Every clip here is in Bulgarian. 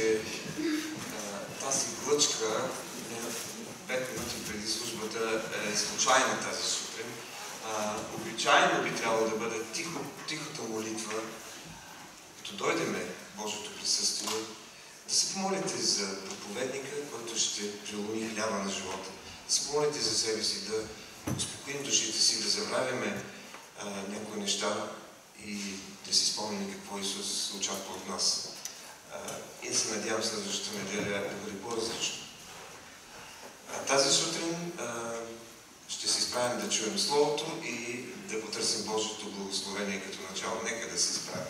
че тази глъчка 5 минути преди службата е случайна тази сутрин. Обичайно би трябвало да бъде тихата молитва, като дойдеме Божието присъствие, да се помолите за проповедника, който ще преломи хляба на живота. Да се помолите за себе си, да успокоим душите си, да забравяме някои неща и да си спомним какво Исус очаква от нас. И да се надявам следващата неделя да бъде по-различно. Тази сутрин ще се изправим да чуем Словото и да потърсим Божието благословение като начало. Нека да се изправим.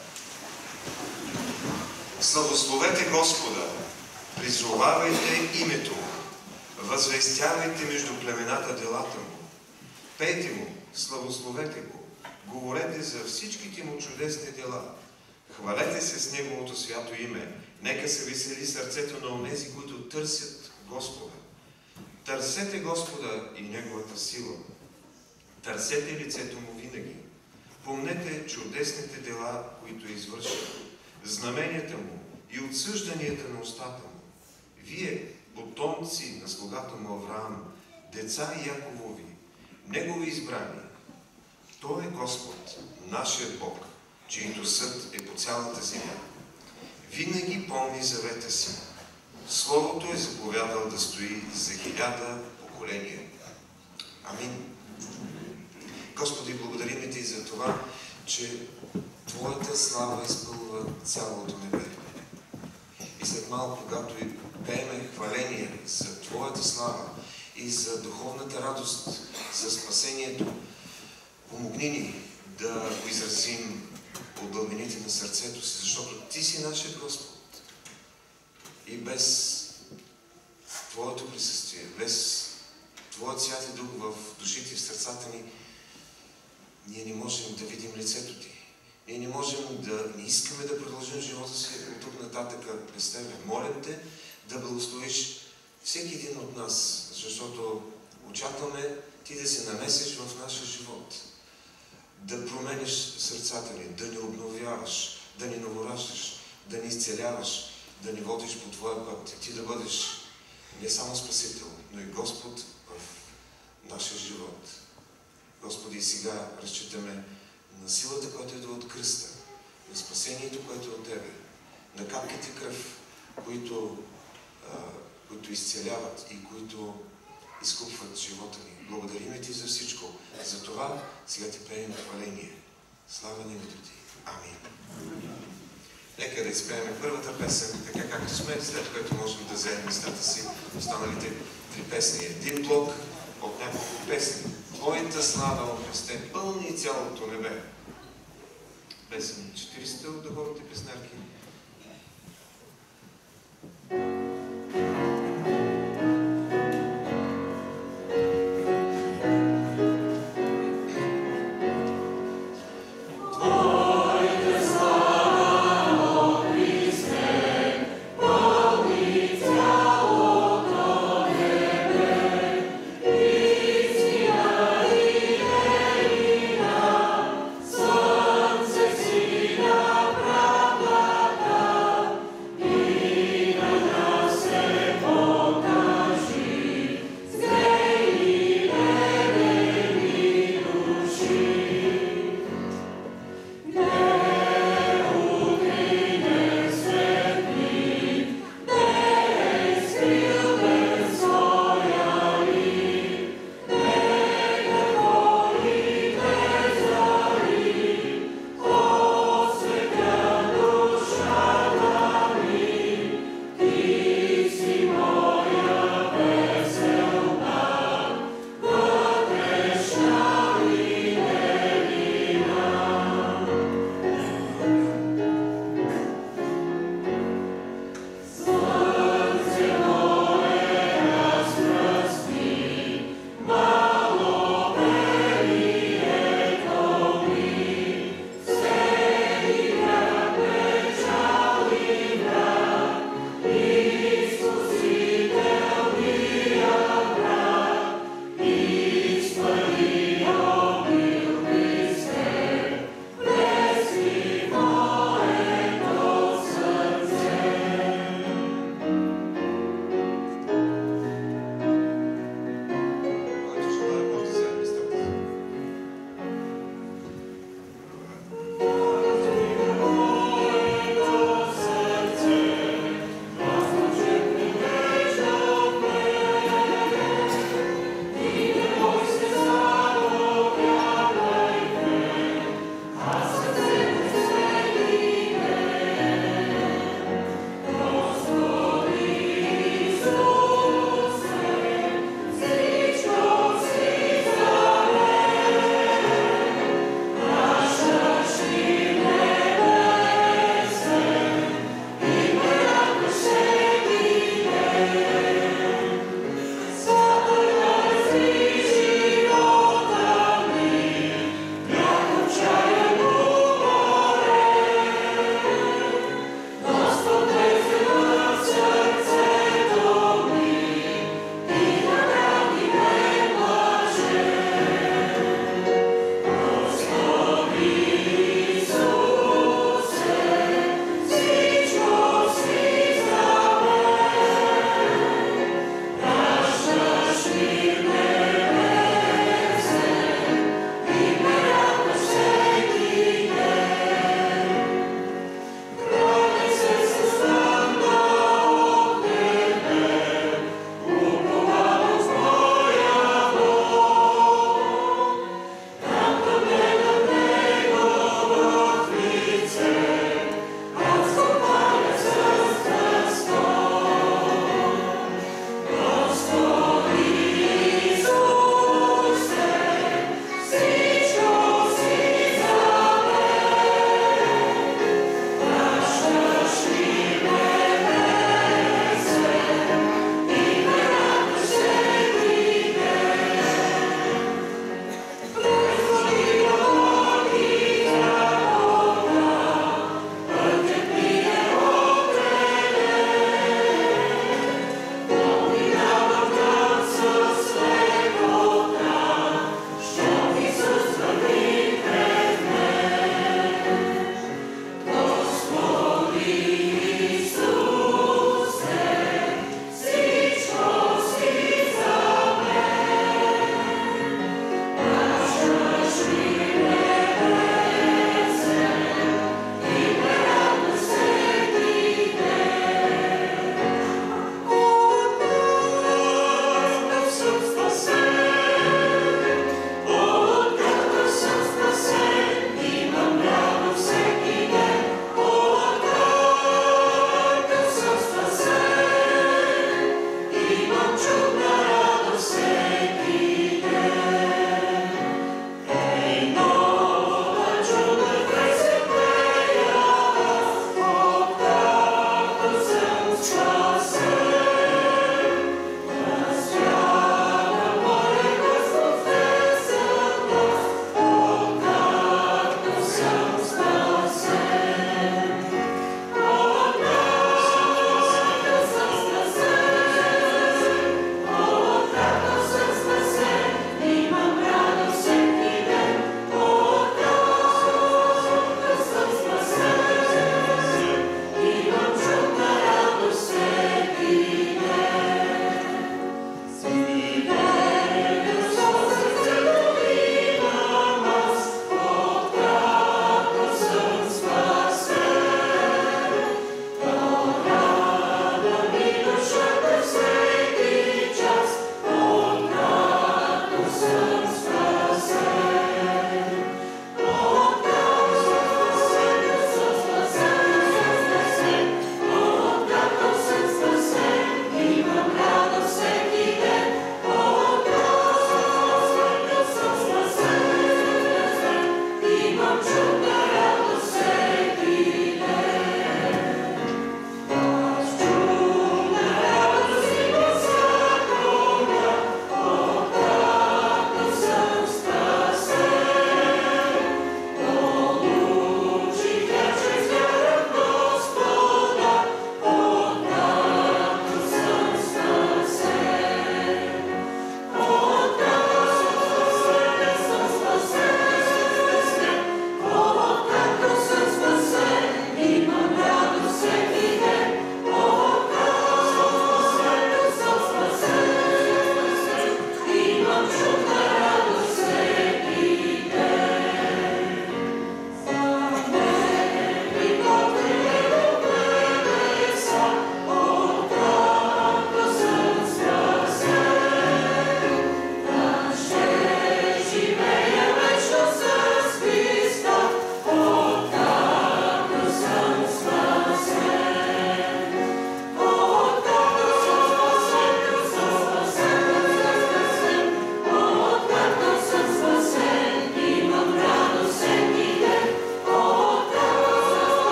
Славословете Господа, призовавайте името Му, възвестявайте между племената делата Му, пейте Му, славословете Го, говорете за всичките Му чудесни дела, хвалете се с Неговото свято име, нека се весели сърцето на онези, които търсят Господа. Търсете Господа и Неговата сила. Търсете лицето Му винаги. Помнете чудесните дела, които е извършил, знаменията Му и отсъжданията на устата Му. Вие, потомци на слугата Му Авраам, деца Яковови, Негови избрани. Той е Господ, нашият Бог, чието съд е по цялата земя. Винаги помни завета си. Словото е заповядал да стои за 1000 поколения. Амин. Господи, благодарим Ти за това, че Твоята слава изпълва цялото небе. И след малко, когато и пееме хваление за Твоята слава и за духовната радост, за спасението, помогни ни да го изразим от дълбините на сърцето си, защото Ти си нашия Господ. И без Твоето присъствие, без Твоят Святи Дух в душите и в сърцата ни, ние не можем да видим лицето Ти. Ние не можем не искаме да продължим живота си от тук нататък без Тебе. Молим Те да благословиш всеки един от нас, защото очакваме Ти да се намесиш в нашия живот, да промениш сърцата ни, да ни обновяваш, да ни новораждаш, да ни изцеляваш, да ни водиш по Твоя път. Ти да бъдеш не само Спасител, но и Господ в нашия живот. Господи, сега разчитаме на силата, която идва от кръста, на спасението, което е от Тебе, на капките кръв, които изцеляват и които изкупват живота ни. Благодарим Ти за всичко. За това сега Ти пеем хваление. Слава на името Ти. Амин. Нека да изпеем първата песен, така както сме, след което можем да вземем местата си останалите 3 песни. Един блок от няколко песни. Твоята слава, о Христе, пълни цялото небе. Песен 400 от духовните песнарки. Sunce sina pravda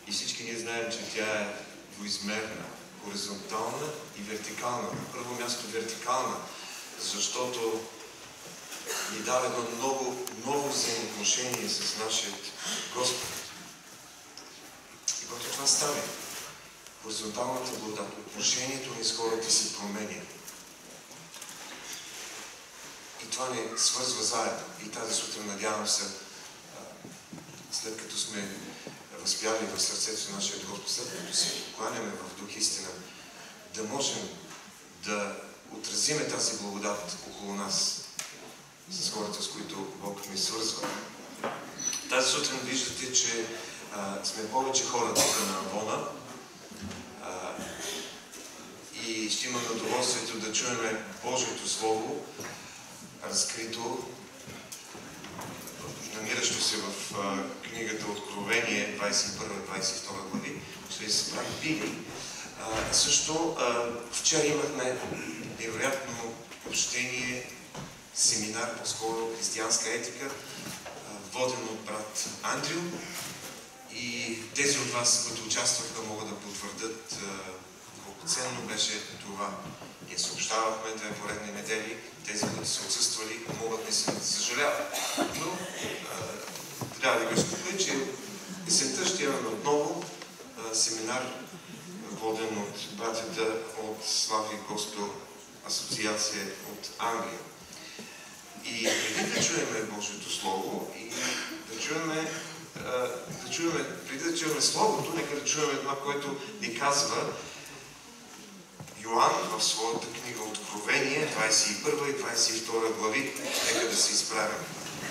И всички ние знаем, че тя е двоизмерна, хоризонтална и вертикална. На първо място вертикална, защото ни даде едно ново взаимоотношение с нашия Господ. И когато това стане, хоризонталната благодат, отношението ни с хората се променя. И това ни свързва заедно. И тази сутрин, надявам се, след като сме възпяли в сърцето нашия Господ, след като се покланяме в дух истина, да можем да отразиме тази благодат около нас с хората, с които Бог ни свързва. Тази сутрин виждате, че сме повече хора тук на Авона и ще имаме удоволствието да чуем Божието Слово, разкрито, намиращо се в книгата Откровение 21-22 глави, чрез брат Били. Също вчера имахме невероятно общение, семинар, по-скоро християнска етика, воден от брат Андрю. И тези от вас, които участваха, могат да потвърдят колко ценно беше това. Ние съобщавахме 2 поредни недели. Тези, които са отсъствали, могат наистина да съжаляват. Но трябва да го изкупя, че есента ще имаме отново семинар, воден от братята от Слави Госпел асоциация от Англия. И преди да чуеме Божието Слово и преди да чуеме Словото, нека да чуеме това, което ни казва Йоан в своята книга Откровение, 21 и 22 глави. Нека да се изправим.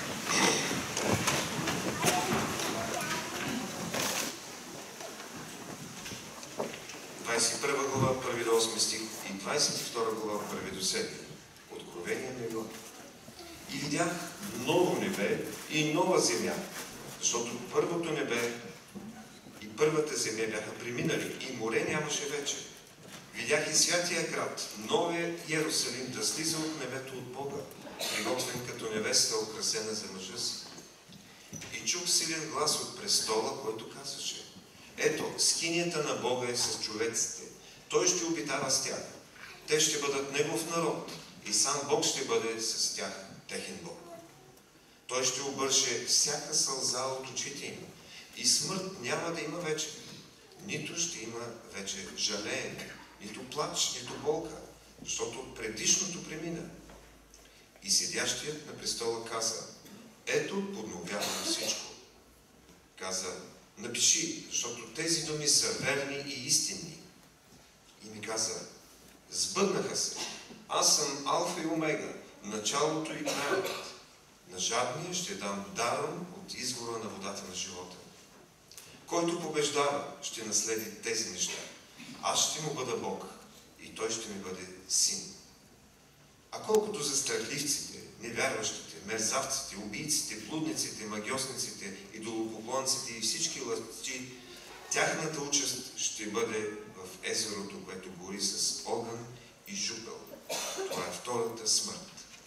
21 глава, 1 до 8 стих и 22 глава, 1 до 7. Откровение на Йоан. И видях ново небе и нова земя, защото първото небе и първата земя бяха преминали и море нямаше вече. Видях и святия град, новия Йерусалим, да слиза от небето от Бога, приготвен като невеста, украсена за мъжа си. И чух силен глас от престола, който казваше: ето, скинията на Бога е с човеците. Той ще обитава с тях. Те ще бъдат Негов народ и сам Бог ще бъде с тях техен Бог. Той ще обърше всяка сълза от очите им и смърт няма да има вече. Нито ще има вече жалеене, нито плач, нито болка, защото предишното премина. И седящият на престола каза: ето, подновявам всичко. Каза: напиши, защото тези думи са верни и истинни. И ми каза: сбъднаха се. Аз съм Алфа и Омега, началото и краят. На жадния ще дам даром от извора на водата на живота. Който побеждава, ще наследи тези неща. Аз ще му бъда Бог и той ще ми бъде син. А колкото за страхливците, невярващите, мерзавците, убийците, блудниците, магьосниците, идолопоклонците и всички лъжци, тяхната участ ще бъде в езерото, което гори с огън и жупел. Това е втората смърт.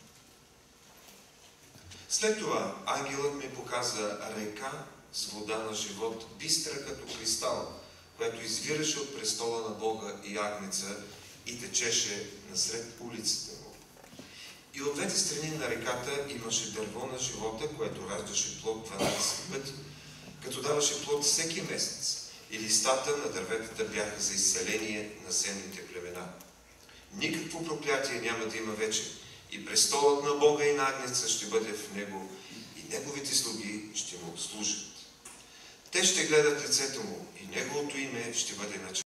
След това ангелът ми показа река с вода на живот, бистра като кристал, която извираше от престола на Бога и Агнеца и течеше насред улиците му. И от двете страни на реката имаше дърво на живота, което раждаше плод 12 пъти, като даваше плод всеки месец. И листата на дърветата бяха за изцеление на земните племена. Никакво проклятие няма да има вече. И престолът на Бога и на Агнеца ще бъде в него, и неговите слуги ще му служат. Те ще гледат лицето му, и неговото име ще бъде начало.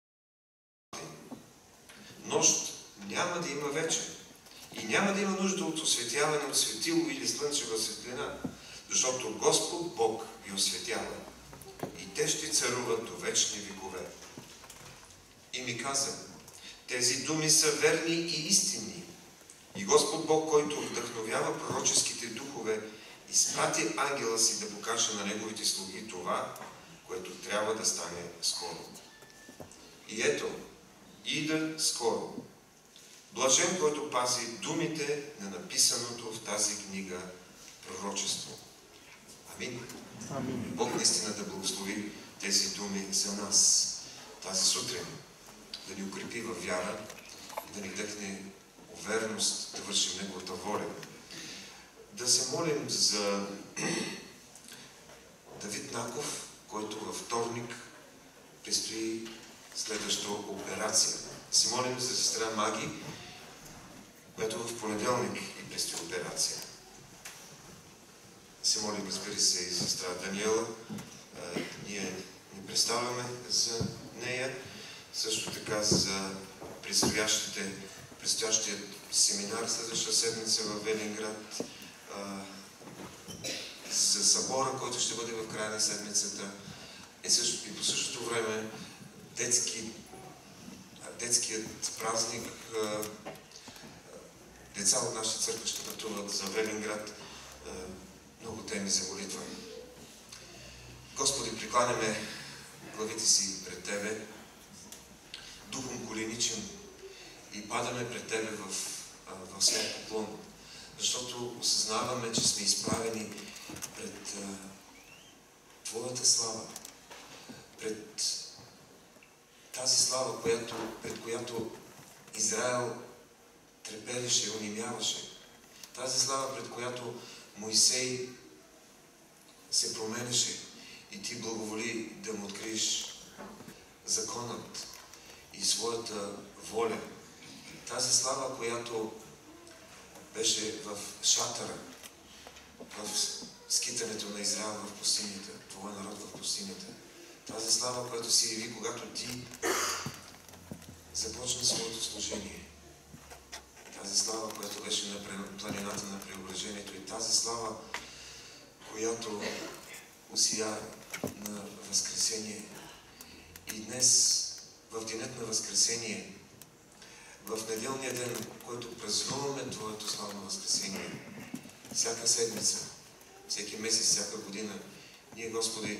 Нощ няма да има вече. И няма да има нужда от осветяване от светило или слънчева светлина, защото Господ Бог ги осветява. И те ще царуват до вечни векове. И ми каза: тези думи са верни и истинни. И Господ Бог, който вдъхновява пророческите духове, изпрати ангела си да покаже на неговите слуги това, което трябва да стане скоро. И ето, ида скоро. Блажен, който пази думите на написаното в тази книга пророчество. Амин. Амин. Бог наистина да благослови тези думи за нас тази сутрин. Да ни укрепи във вяра, да ни вдъхне увереност да вършим Неговата воля. Да се молим за Давид Наков, който във вторник предстои следваща операция. Да се молим за сестра Маги, която в понеделник и предстои операция. Да се молим, разбира се, и за сестра Даниела. Ние не представяме за нея. Също така за предстоящия семинар следващата седмица в Велинград, за събора, който ще бъде в края на седмицата, и по същото време детският празник. Деца от нашата църква ще пътуват за Велинград. Много теми за молитва. Господи, прекланяме главите си пред Тебе, духом коленичен, и падаме пред Тебе в свят поклон, защото осъзнаваме, че сме изправени пред Твоята слава, пред тази слава, пред която Израел трепереше, онимяваше, тази слава, пред която Моисей се променеше и Ти благоволи да му откриеш законът и своята воля. Тази слава, която беше в шатъра, в скитането на Израел в пустинята, Твоя народ в пустинята. Тази слава, която си яви, когато Ти започна своето служение. Тази слава, която беше на планината на преображението, и тази слава, която усия на Възкресение. И днес, в денят на Възкресение, в неделния ден, в който празнуваме Твоето славно Възкресение, всяка седмица, всеки месец, всяка година, ние, Господи,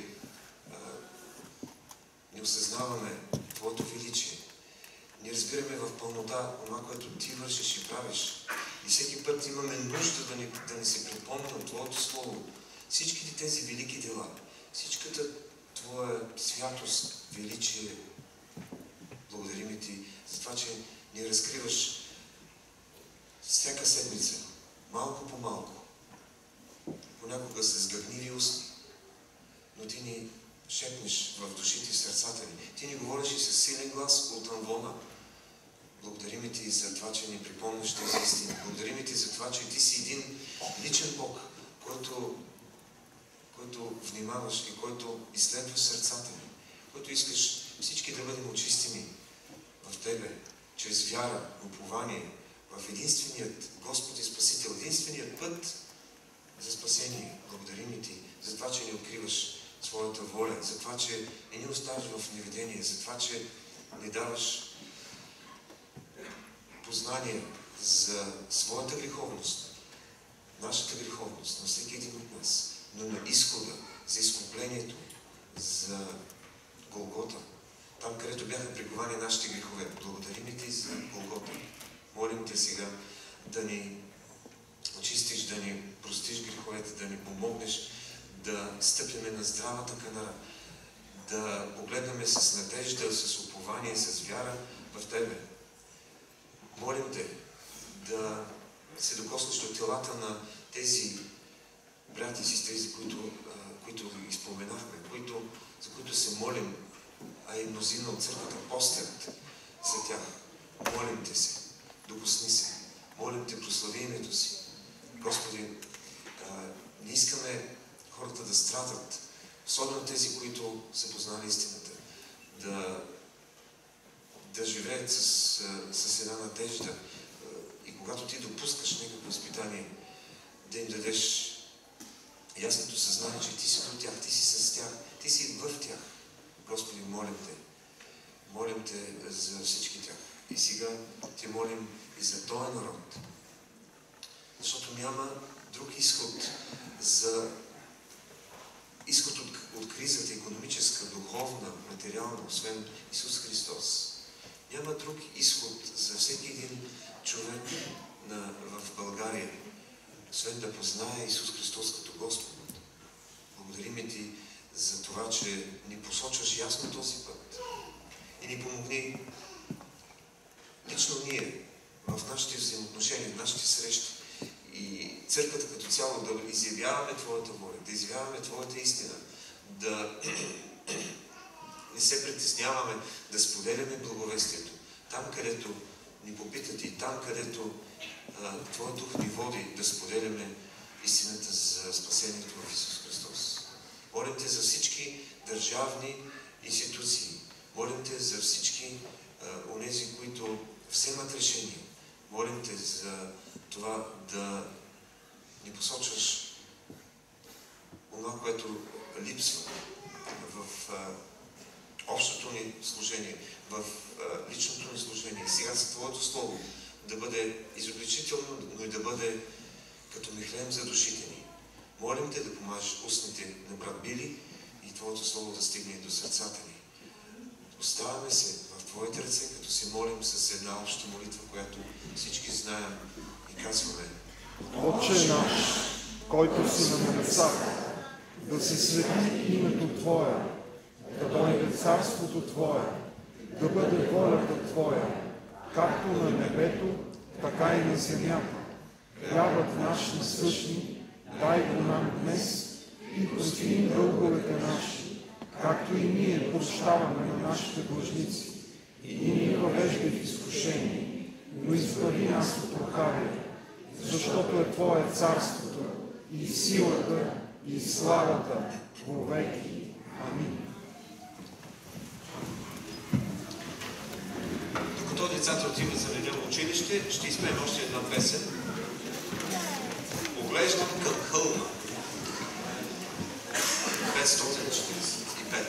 не осъзнаваме Твоето величие. Ние разбираме в пълнота това, което Ти вършиш и правиш. И всеки път имаме нужда да ни се припомня от Твоето Слово. Всичките тези велики дела, всичката Твоя святост, величие, благодарим Ти за това, че ни разкриваш всяка седмица, малко по малко. Понякога с гъвниви устни, но Ти ни шепнеш в душите и сърцата ни. Ти ни говориш и със силен глас от анвона. Благодарим Ти за това, че ни припомняш тези истини. Благодарим Ти за това, че Ти си един личен Бог, който внимаваш и който изследва сърцата ни, който искаш всички да бъдем очистени в Тебе, чрез вяра, упование, в единственият Господ и Спасител, единственият път за спасение. Благодарим Ти за това, че ни откриваш своята воля, за това, че не ни оставаш в неведение, за това, че ни даваш познание за своята греховност, нашата греховност, на всеки един от нас, но на изхода, за изкуплението, за Голгота, там, където бяха приковани нашите грехове. Благодарим Ти за Голгота. Молим Те сега да ни очистиш, да ни простиш греховете, да ни помогнеш да стъпиме на здравата канара, да погледнем с надежда, с упование, с вяра в Тебе. Молим Те да се докоснеш до телата на тези брати и сестри, които изпоменахме, за които се молим, а и мнозина от църквата постят за тях. Молим Те се, докосни се. Молим Те, прослави името си. Господи, не искаме хората да страдат, особено тези, които са познали истината, да живеят с една надежда, и когато Ти допускаш някакво изпитание, да им дадеш ясното съзнание, че Ти си до тях, Ти си с тях, Ти си в тях. Господи, молим Те. Молим Те за всички тях. И сега Те молим и за този народ. Защото няма друг изход от кризата, икономическа, духовна, материална, освен Исус Христос. Няма друг изход за всеки един човек в България, освен да познае Исус Христос като Господ. Благодарим Ти за това, че ни посочваш ясно този път и ни помогни лично ние в нашите взаимоотношения, в нашите срещи и църквата като цяло да изявяваме Твоята воля, да изявяваме Твоята истина, да не се притесняваме, да споделяме благовестието. Там, където ни попитат и там, където Твоят дух ни води, да споделяме истината за спасението в Исус Христос. Молим Те за всички държавни институции. Молим Те за всички онези, които вземат решение. Молим Те за това да ни посочваш това, което липсва в общото ни служение, в личното ни служение. Сега за Твоето Слово да бъде изобличително, но и да бъде като михлем за душите ни. Молим Те да помажеш устните на брат Били и Твоето Слово да стигне и до сърцата ни. Оставаме се в Твоите ръце, като се молим с една обща молитва, която всички знаем и казваме: Отче наш, който си на небесата, да се свети името Твое, да дойде царството Твое, да бъде волята Твоя, както на небето, така и на земята. Хлябът наш насъщни, дай го нам днес и прости им дълговете наши, както и ние прощаваме на нашите длъжници. И не въвеждай в изкушение, но избави нас от лукавия, защото е Твое царството и силата и славата вовеки. Амин. Докато децата отиват за неделно училище, ще изпеем още една песен. Поглеждам към хълма. 545.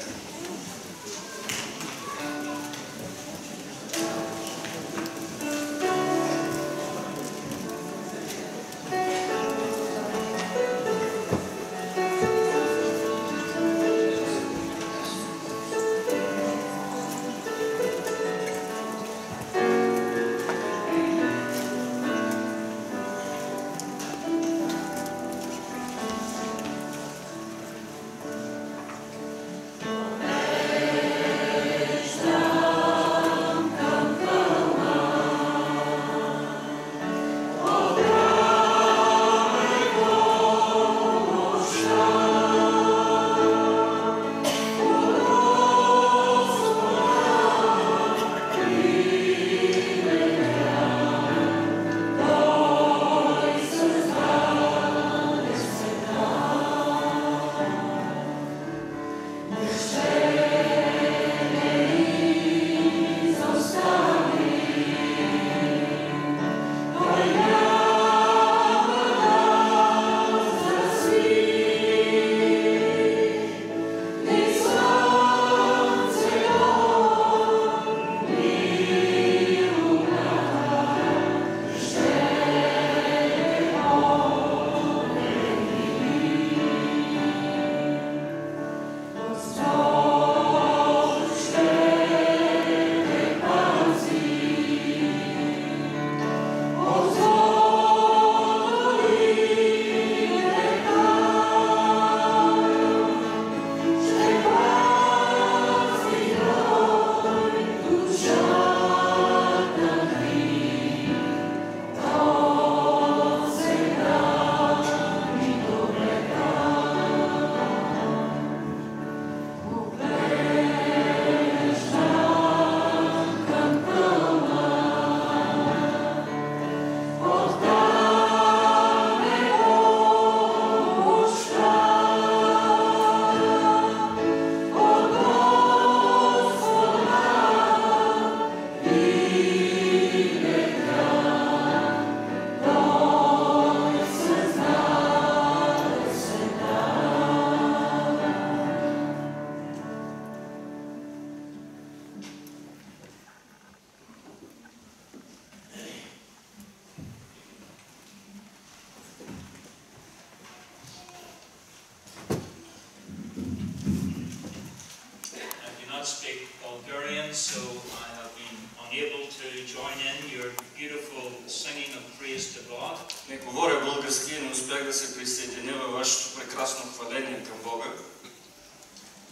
Speak Bulgarian, so I have been unable to join in your beautiful singing of praise to God. Не говоря български, не успях да се присъединя във вашето прекрасно хваление към Бога. But I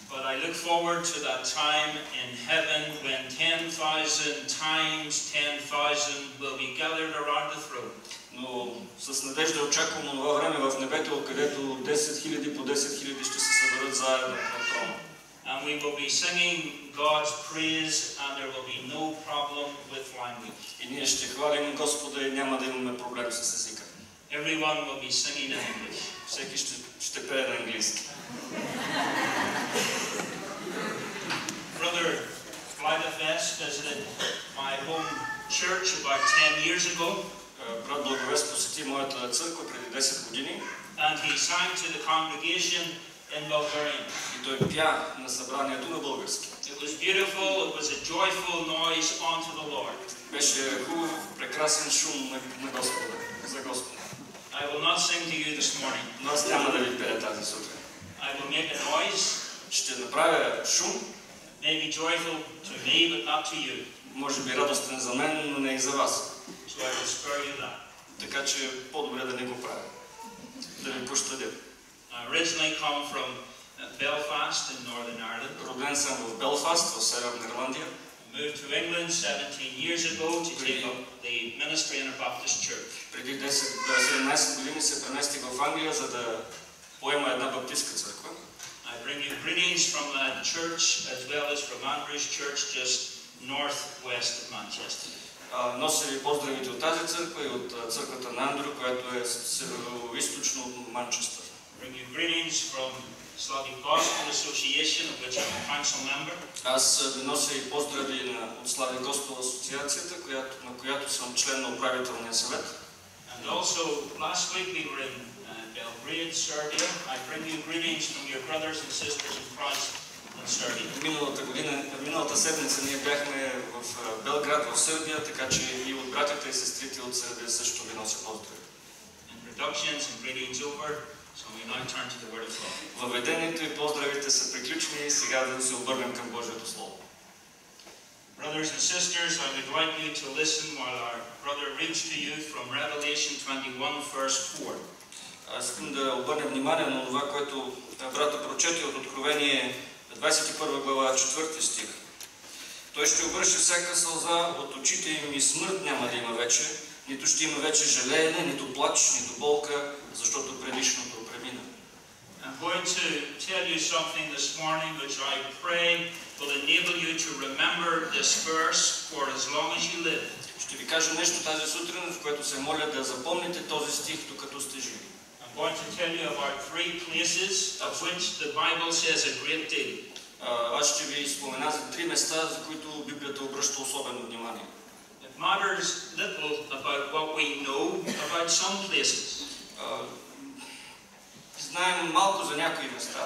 look forward to that time in heaven when 10,000 times 10,000 will be gathered around the throne. Но с надежда очаквам това време в небето, където 10 000 по 10 000 ще се съберат заедно на трона. And we will be singing God's praise and there will be no problem with language. И ние ще хвалим Господа и няма да имаме проблем с езика. Everyone will be singing in English. Всеки ще пее на английски. Brother Vladafest visited my home church about 10 years ago. Брат Благовест посети моята църква преди 10 години. And he sang to the congregation in Bulgarian. И той пя на събранието на български. It was beautiful, it was a joyful noise unto the Lord. Беше хубав, прекрасен шум на Господа, за Господа. I will not sing to you this morning. Но аз няма да ви пея тази сутрин. I will make a noise. Ще направя шум. Maybe joyful to me, but not to you. Може би радостен за мен, но не и за вас. So I will spare you that. Така че по-добре да не го правя. Да ви пощадя. I originally come from Belfast in Northern Ireland. Роден съм в Белфаст, в Северна Ирландия. Moved to England 17 years ago to take up the ministry in a Baptist church. Преди 17 години се преместих в Англия, за да поема една баптистка църква. I bring you greetings from that church as well as from Andrew's church just northwest of Manchester. Нося ви поздравите от тази църква и от църквата на Андрю, която е северо-источно от Манчестър. Bring you greetings from Slavic Gospel Association, of which I'm a council member. Аз ви нося и поздрави от Slavic Gospel Асоциацията, на която съм член на управителния съвет. And also last week we were in Belgrade, Serbia. I bring you greetings from your brothers and sisters in Christ in Serbia. Миналата седмица ние бяхме в Белград, в Сърбия, така че и от братята и сестрите от Сърбия също ви нося поздрави. Introductions and greetings over, so we now turn to the Word of God. Въведението и поздравите са приключени и сега да се обърнем към Божието Слово. Brothers and sisters, I would like you to listen while our brother reads to you from Revelation 21, verse 4. Аз искам да обърнем внимание на това, което брата прочете от Откровение 21 глава, 4 стих. Той ще обръща всяка сълза от очите им и смърт няма да има вече, нито ще има вече жалеене, нито плач, нито болка, защото предишното премина. I'm going to tell you something this morning which I pray will enable you to remember this verse for as long as you live. Ще ви кажа нещо тази сутрин, в което се моля да запомните този стих, докато сте живи. I'm going to tell you about 3 places of which the Bible says a great deal. Аз ще ви спомена за 3 места, за които Библията обръща особено внимание. It matters little about what we know about some places. Знаем малко за някои места.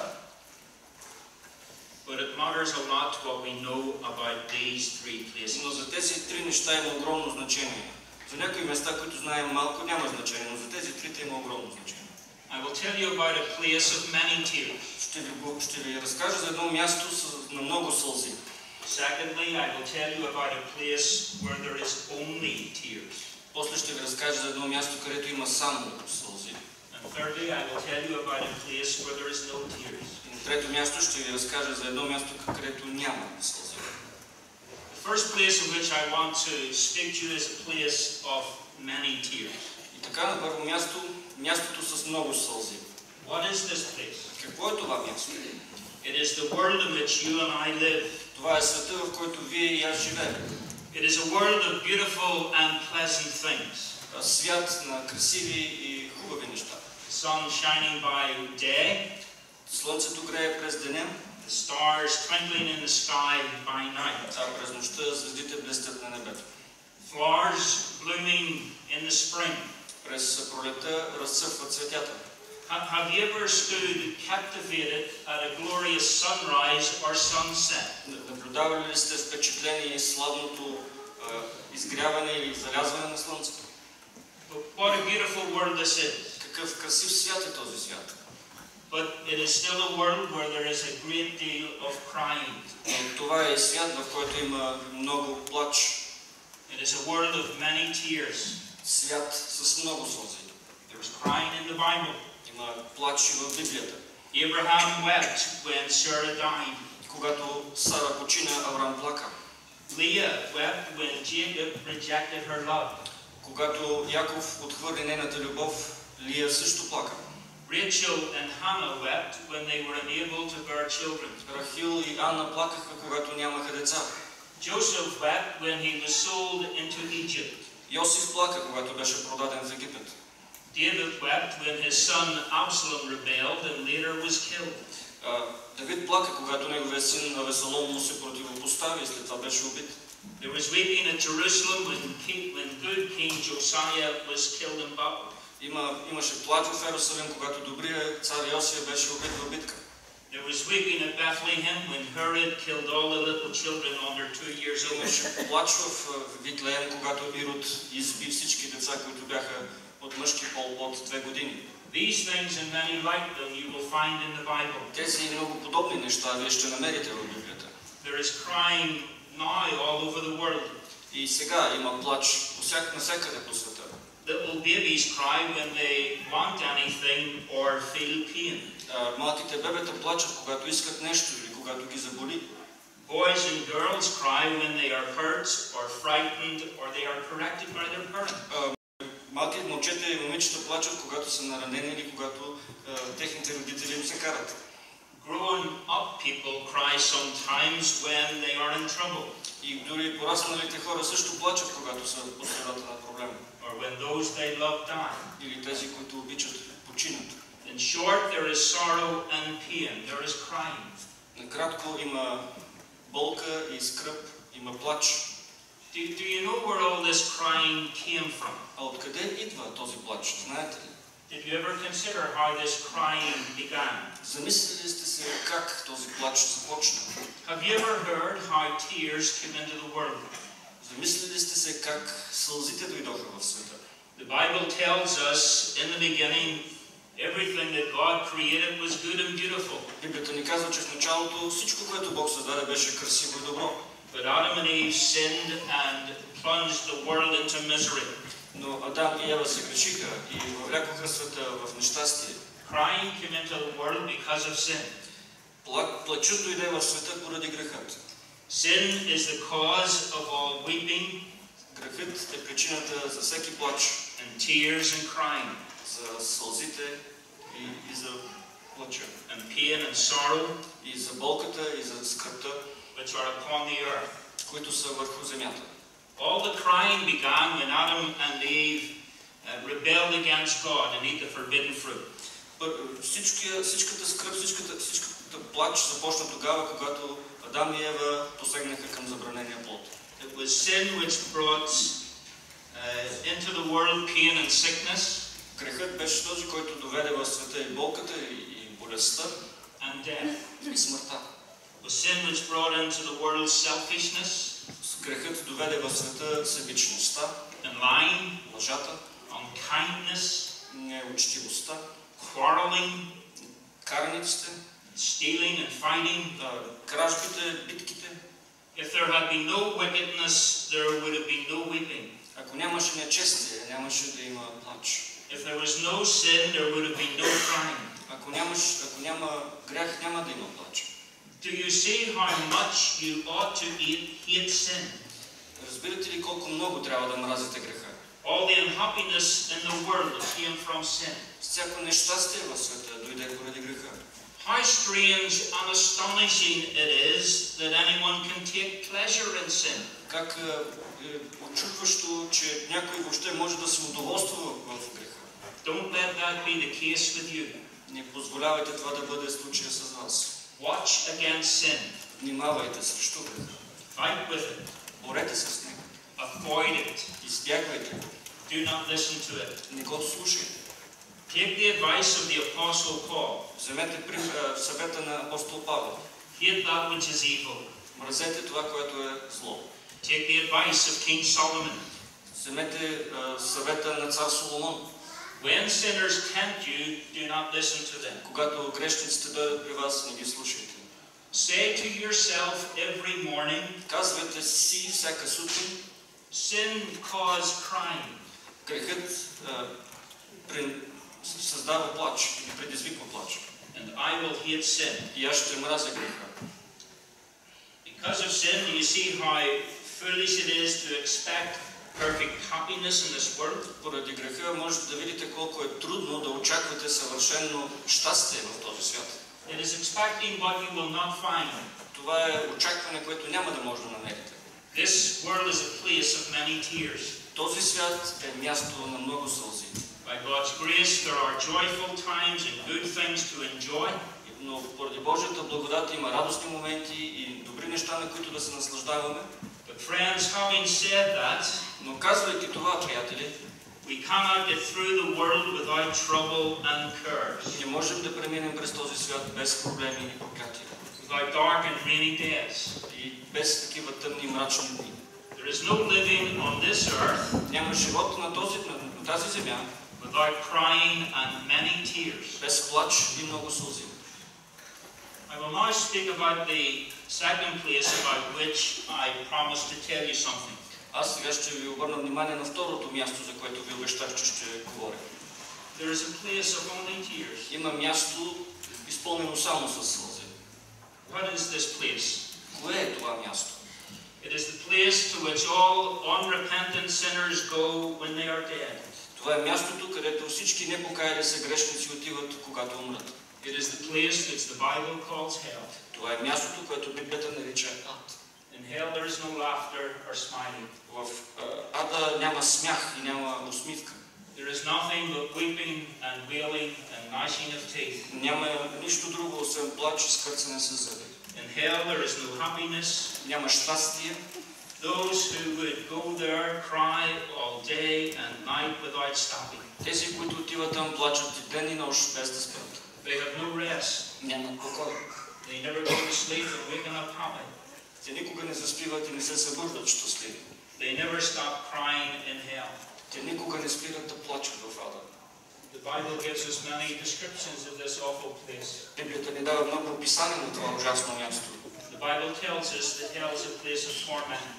But it matters a lot what we know about these 3 places. Но за тези 3 неща има огромно значение. За някои места, които знаем малко, няма значение, но за тези 3 има огромно значение. I will tell you about a place of many tears. Ще ви разкажа за едно място на много сълзи. Secondly, I will tell you about a place where there is only tears. После ще ви разкажа за едно място, където има само сълзи. And thirdly, I will tell you about a place where there is no tears. И на трето място ще ви разкажа за едно място, където няма сълзи. The first place in which I want to speak to you is a place of many tears. И така, на първо място, мястото с много сълзи. What is this place? Какво е това място? It is the world in which you and I live. Това е света, в който вие и аз живеем. It is a world of beautiful and pleasant things. Свят на красиви и хубави неща. The sun shining by day. Слънцето грее през деня. The stars twinkling in the sky by night. А през нощта звездите блестят на небето. Flowers blooming in the spring. През пролетта разцъфват цветята. Have you ever stood captivated at a glorious sunrise or sunset? Наблюдавали ли сте с впечатление славното изгряване или залязване на слънцето? What a beautiful world this is. Какъв красив свят е този свят. But it is still a world where there is a great deal of crying. Но това е свят, в който има много плач. It is a world of many tears. Свят с много сълзи. There is crying in the Bible. Има плач и в Библията. Abraham wept when Sarah died. Когато Сара почина, Авраам плака. Leah wept when Jacob rejected her love. Когато Яков отхвърли нейната любов, Лия също плака. Rachel and Hannah wept when they were unable to bear children. Рахил и Анна плакаха, когато нямаха деца. Joseph wept when he was sold into Egypt. Йосиф плака, когато беше продаден в Египет. David wept when his son Absalom rebelled and later was killed. Давид плака, когато неговият син Авесалом му се противопостави и след това беше убит. There was weeping at Jerusalem when good King Josiah was killed in battle. Имаше плач в Иерусалим, когато добрият цар Йосия беше убит в битка. There was weeping at Bethlehem when Herod killed all the little children under 2 years old. Имаше плач в Витлеем, когато Ирод изби всички деца, които бяха от мъжки пол от 2 години. These things and many like them you will find in the Bible. Тези и много подобни неща вие ще намерите в Библията. There is crying now all over the world. И сега има плач навсякъде по света. Little babies cry when they want anything or feel pain. Малките бебета плачат, когато искат нещо или когато ги заболи. Boys and girls cry when they are hurt or frightened or they are corrected by their parents. Малки момчета и момичета плачат, когато са наранени или когато техните родители им се карат. Grown up people cry sometimes when they are in trouble. И дори порасналите хора също плачат, когато са по средата на проблема. Or when those they love die. Или тези, които обичат, починат. In short, there is sorrow and pain. There is crying. Накратко има болка и скръб, има плач. Do you know where all this crying came from? А откъде идва този плач? Знаете ли? Did you ever consider how this crying began? Замислили сте се как този плач започна? Have you ever heard how tears came into the world? Замислили сте се как сълзите дойдоха в света? The Bible tells us in the beginning everything that God created was good and beautiful. Библията ни казва, че в началото всичко, което Бог създаде, беше красиво и добро. But Adam and Eve sinned and plunged the world into misery. Но Адам и Ева се грешиха и въвлякоха света в нещастие. Crying came into the world because of sin. Плачът дойде в света поради грехът. Sin is the cause of all weeping. Грехът е причината за всеки плач. And tears and crying. За сълзите и за плача. And pain and sorrow. И за болката и за скръбта, which are upon the earth. които са върху земята. All the crying began when Adam and Eve rebelled against God and ate the forbidden fruit. Всичката скръб, всичката плач започна тогава, когато Адам и Ева посегнаха към забранения плод. It was sin which brought into the world pain and sickness. Грехът беше този, който доведе в света и болката, и болестта, and death. И смъртта. It was sin which brought into the world selfishness. Грехът доведе в света себичността, and lying, лъжата, unkindness, неучтивостта, quarreling, караниците, stealing and fighting, кражбите, битките. If there had been no wickedness, there would have been no weeping. Ако нямаше нечестие, нямаше да има плач. If there was no sin, there would have been no crying. Ако няма грях, няма да има плач. Do you see how much you ought to hate sin? Разбирате ли колко много трябва да мразите греха? All the unhappiness in the world came from sin. Всяко нещастие в света дойде поради греха. How strange and astonishing it is that anyone can take pleasure in sin. Как очудващо, че някой въобще може да се удоволства в греха. Don't let that be the case with you. Не позволявайте това да бъде случая с вас. Watch against sin. Внимавайте срещу греха. Fight with it. Борете се с него. Avoid it. Избягвайте го. Do not listen to it. Не го слушайте. Take the advice of the Apostle Paul. Вземете съвета на апостол Павел. Hate that which is evil. Мразете това, което е зло. Take the advice of King Solomon. Вземете съвета на цар Соломон. When sinners tempt you, do not listen to them. Когато грешниците дойдат при вас, не ги слушайте. Say to yourself every morning, казвайте си всяка сутрин, sin causes crying. Грехът създава плач или предизвиква плач. And I will hate sin. И аз ще мразя греха. Because of sin, do you see how foolish it is to expect perfect happiness in this world? Поради греха можете да видите колко е трудно да очаквате съвършено щастие в този свят. It is expecting what you will not find. Това е очакване, което няма да може да намерите. This world is a place of many tears. Този свят е място на много сълзи. By God's grace, there are joyful times and good things to enjoy. Но поради Божията благодат има радостни моменти и добри неща, на които да се наслаждаваме. But friends, having said that, Но казвайки това, приятели, we cannot get through the world without trouble and cares, не можем да преминем през този свят без проблеми и проклятия. without dark and rainy days. И без такива тъмни и мрачни дни. There is no living on this earth Няма живот на тази земя without crying and many tears. без плач и много сълзи. I will now speak about the second place about which I promised to tell you something. Аз сега ще ви обърна внимание на второто място, за което ви обещах, че ще говоря. There is a place of only tears. Има място, изпълнено само със сълзи. What is this place? Кое е това място? It is the place to which all unrepentant sinners go when they are dead. Това е мястото, където всички непокаяли се грешници отиват, когато умрат. It is the place which the Bible calls hell. Това е мястото, което Библията нарича ад. In hell there is no laughter or smiling. В ада няма смях и няма усмивка. There is nothing but weeping and wailing and gnashing of teeth. Няма нищо друго, освен плач и скърцане със зъби. In hell there is no happiness. Няма щастие. Those who would go there cry all day and night without stopping. Тези, които отиват там, плачат и ден и нощ без да спят. They have no rest. Нямат покой. They never go to sleep and waken up happy. Те никога не заспиват и не се събуждат щастливи. They never stop crying in hell. Те никога не спират да плачат в ада. The Bible gives us many descriptions of this awful place. Библията ни дава много описания на това ужасно място. The Bible tells us that hell is a place of torment.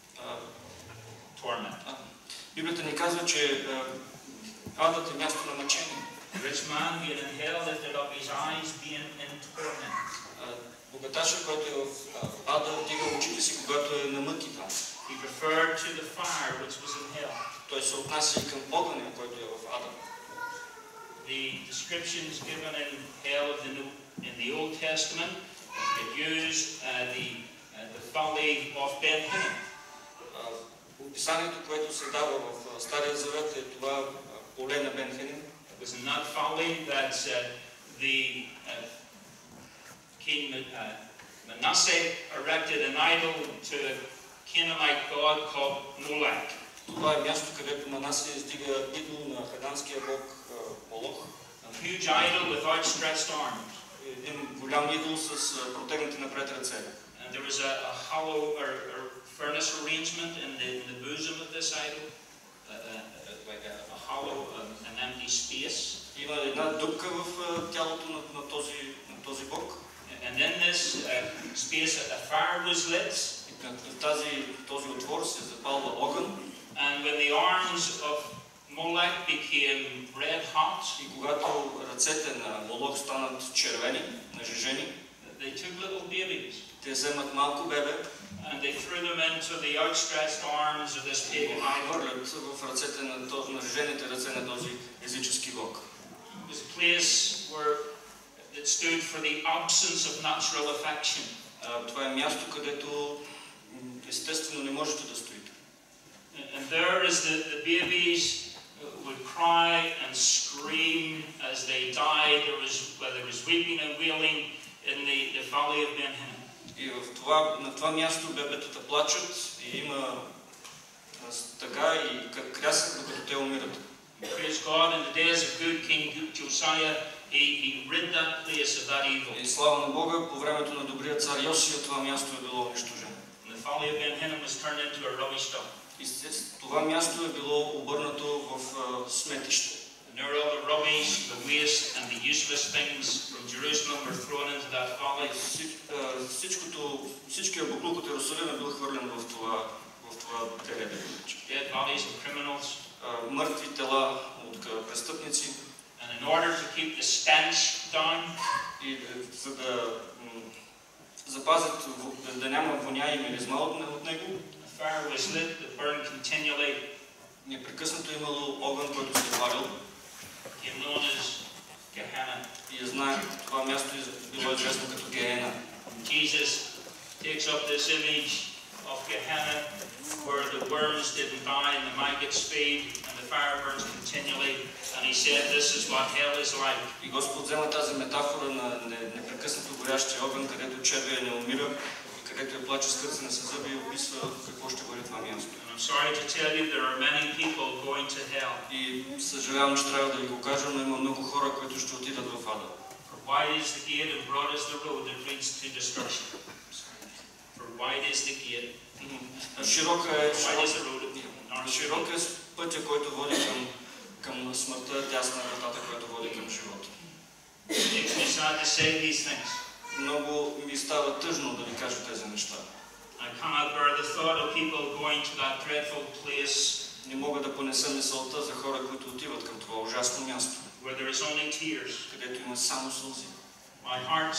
Библията ни казва, че адът е място на мъчение. The rich man being in hell lifted up his eyes, being in torment. Богаташът, който е в ада, вдига очите си, когато е на мъки там. He referred to the fire which was in hell. Той се отнася и към огъня, който е в ада. The descriptions given in hell in the Old Testament it used the folly of Ben-Hinnom. Описанието, което се дава в Стария Завет, е това поле на Бен-Хиним. It was in that folly that the King Manasseh erected an idol to a Canaanite god called Molech. Това е място, където Манасия издига идол на хананския бог Молох. A huge idol with outstretched arms. Един голям идол с протегнати напред ръце. And there was a hollow or furnace arrangement in the bosom of this idol, like a hollow, an empty space. Има една дупка в тялото на този бог. And in this space a fire was lit. В този отвор се запалва огън. And when the arms of Molech became red hot, и когато ръцете на Молох станат червени, нажежени, they took little babies. Те вземат малко бебе and they threw them into the outstretched arms of this pagan idol. Хвърлят в ръцете на нажежените ръце на този езически бог. It was a place where it stood for the absence of natural affection. Това е място, където естествено не можете да стоите. And there is the babies would cry and scream as they died. There was weeping and wailing in the valley of Ben-Hinnom. И на това място бебетата плачат и има стъга и крясък, докато те умират. Praise God, in the days of good King Josiah, he rid that place of that evil. И слава на Бога, по времето на добрия цар Йосия това място е било унищожено. And the valley of Ben-Hinnom was turned into a rubbish dump. И това място е било обърнато в сметище. And there all the rubbish, the waste and the useless things from Jerusalem were thrown into that valley. Всичкият буклук от Иерусалим е бил хвърлен в това теле. Dead bodies of criminals. Мъртви тела от престъпници. And in order to keep the stench down, и за да запазят да няма воня и миризма от него. The fire was lit, that burned continually. Непрекъснато имало огън, който се палил. Became known as Gehenna. И знае, това място е било известно като Геена. Jesus takes up this image of Gehenna, where the worms didn't die and the maggots feed and the fire burns continually. And he said, this is what hell is like. И Господ взема тази метафора на непрекъснато горящия огън, където червия не умира, и където е плаче с кърцане със зъби и описва какво ще бъде това място. And I'm sorry to tell you, there are many people going to hell. И съжалявам, че трябва да ви го кажа, но има много хора, които ще отидат в ада. For wide is the gate and broad is the road that leads to destruction. For wide is the gate. Широка Wide is the road. широк е пътя, който води към смъртта, тясна е вратата, която води към живота. It makes me sad to say these things. Много ми става тъжно да ви кажа тези неща. I cannot bear the thought of people going to that dreadful place Не мога да понеса мисълта за хора, които отиват към това ужасно място, where there is only tears. където има само сълзи. My heart's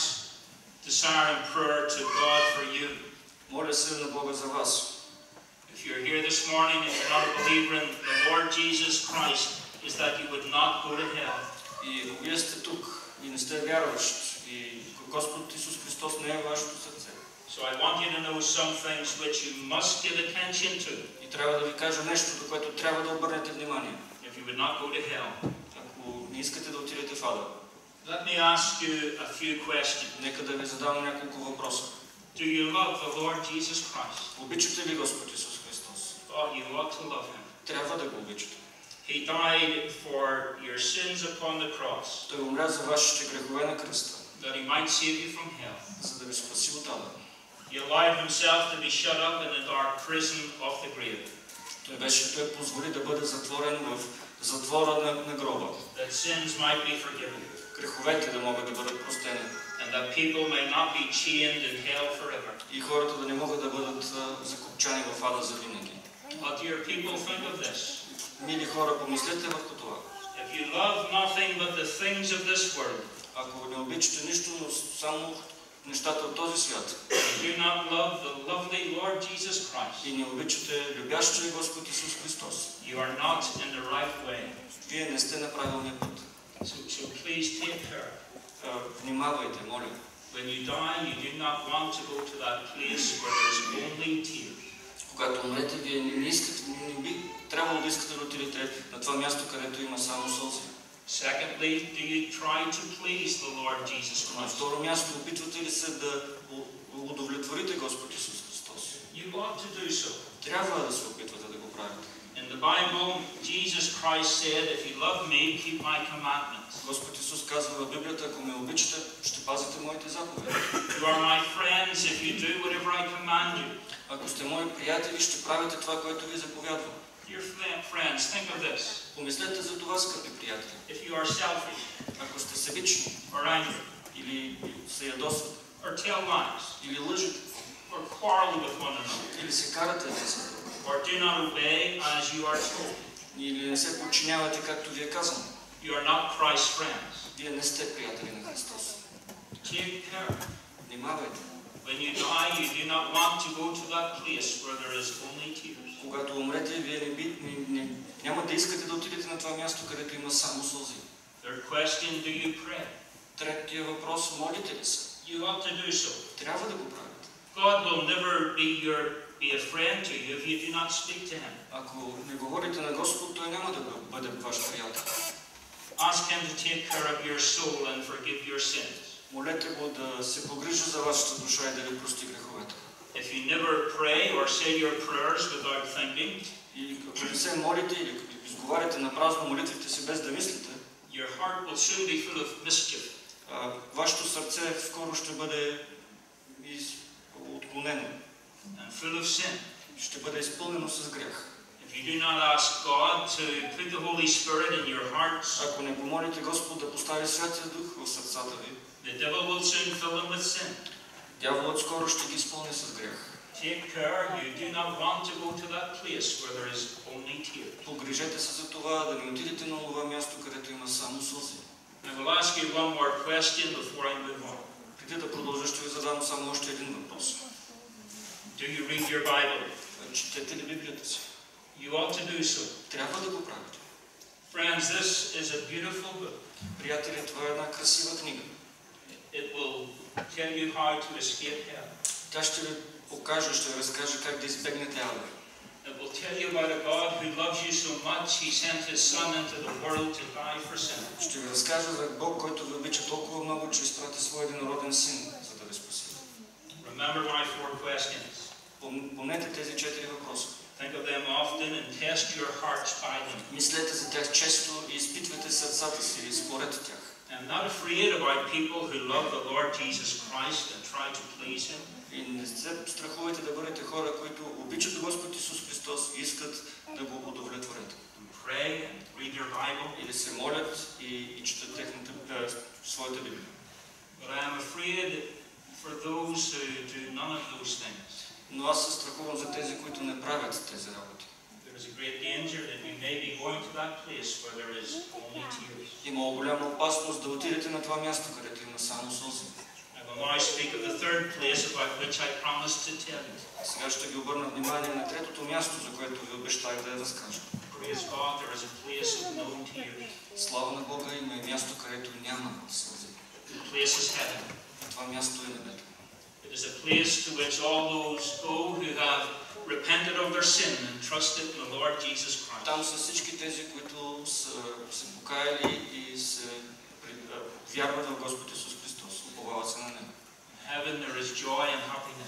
desire and prayer to God for you. Моля се на Бога за вас. If you're here this morning and you're not a believer in the Lord Jesus Christ, is that you would not go to hell. И ако вие сте тук и не сте вярващ, и Господ Исус Христос не е вашето сърце. So I want you to know some things which you must give attention to. И трябва да ви кажа нещо, до което трябва да обърнете внимание. If you would not go to hell. Ако не искате да отидете в ада. Let me ask you a few questions. Нека да ви задам няколко въпроса. Do you love the Lord Jesus Christ? Обичате ли Господ Исус Христос? Oh, you ought to love him. Трябва да го обичате. He died for your sins upon the cross, Той умря за вашите грехове на кръста, that he might save you from hell. за да ви спаси от ада. He allowed himself to be shut up in the dark prison of the grave. Той позволи да бъде затворен в затвора на гроба. That sins might be forgiven. Греховете да могат да бъдат простени. And that people may not be chained in hell forever. И хората да не могат да бъдат закопчани в ада за винаги. What dear people think of this? Мили хора, помислете върху това. If you love nothing but the things of this world, Ако не обичате нищо, но само нещата от този свят, you do not love the lovely Lord Jesus Christ, и не обичате любящия Господ Исус Христос, you are not in the right way. вие не сте на правилния път. So please take care. Внимавайте, моля. When you die, you do not want to go to that place where there is only tears. Когато умрете, вие не би трябвало да искате да отидете на това място, където има само сълзи. Secondly, do you try to please the Lord Jesus На Christ? второ място, опитвате ли се да удовлетворите Господ Исус Христос? You ought to do so. Трябва да се опитвате да го правите. In the Bible, Jesus Christ said, if you love me, keep my commandments. Господ Исус казва в Библията, ако ме обичате, ще пазите моите заповеди. You are my friends if you do whatever I command you. Ако сте мои приятели, ще правите това, което ви заповядвам. Dear friends, think of this. Помислете за това, скъпи приятели. If you are selfish, Ако сте себични, or angry, или се ядосвате, or tell lies, или лъжете, or quarrel with one another, или се карате с друг, or do not obey as you are told, или не се подчинявате, както ви е казано, you are not Christ's friends. вие не сте приятели на Христос. Take care. Внимавайте. When you die, you do not want to go to that place where there is only tears. Когато умрете, вие няма да искате да отидете на това място, където има само сълзи. Third question, do you pray? Третия въпрос, молите ли се? You ought to do so. Трябва да го правите. God will never be a friend to you if you do not speak to him. Ако не говорите на Господ, Той няма да бъде ваш приятел. Ask him to take care of your soul and forgive your sins. Молете го да се погрижи за вашата душа и да ви прости греховете. If you never pray or say your prayers without thinking, И ако не се молите или изговаряте на празно молитвите си без да мислите, your heart will soon be full of mischief. Вашето сърце скоро ще бъде отклонено. And full of sin. Ще бъде изпълнено с грех. If you do not ask God to put the Holy Spirit in your hearts, Ако не помолите Господ да постави Святия Дух в сърцата ви, the devil will soon fill them with sin. дяволът скоро ще ги изпълни с грех. Take care, you do not want to go to that place where there is only tears. Погрижете се за това, да не отидете на това място, където има само сълзи. I will ask you one more question before I move on. Преди да продължа, ще ви задам само още един read your Bible? Четете ли Библията си? You ought to do so. Трябва да го правите. Friends, this is a beautiful book. Приятели, това е една красива книга. It will tell you how to escape hell. Тя ще ви покаже, ще ви разкаже как да избегнете ада. It will tell you about a God who loves you so much, He sent His Son into the world to die for sinners. Ще ви разкаже за Бог, който ви обича толкова много, че изпрати своя единороден син, за да ви спаси. Remember my 4 questions. Помнете тези 4 въпроса. Think of them often and test your hearts by them. Мислете за тях често и изпитвайте сърцата си и според тях. I'm not afraid about people who love the Lord Jesus Christ and try to please Him. И не се страхувайте да бъдете хора, които обичат Господ Исус Христос и искат да го удовлетворят. Pray and read your Bible. Или се молят и четат своята Библия. But I am afraid for those who do none of those things. Но аз се страхувам за тези, които не правят тези работи. There is a great danger that we may be going to that place where there is only tears. Има голяма опасност да отидете на това място, където има само сълзи. I will now speak of the third place about which I promised to tell you. Сега ще ви обърна внимание на третото място, за което ви обещах да я разкажа. Praise God, there is a place of no tears. Слава на Бога, има и място, където няма сълзи. The place is heaven. Това място е небето. It is a place to which all those go who have repented of their sin and trusted in the Lord Jesus Christ. Там са всички тези, които са се покаяли и се вярват в Господ Исус Христос, уповават се на Него. In heaven there is joy and happiness.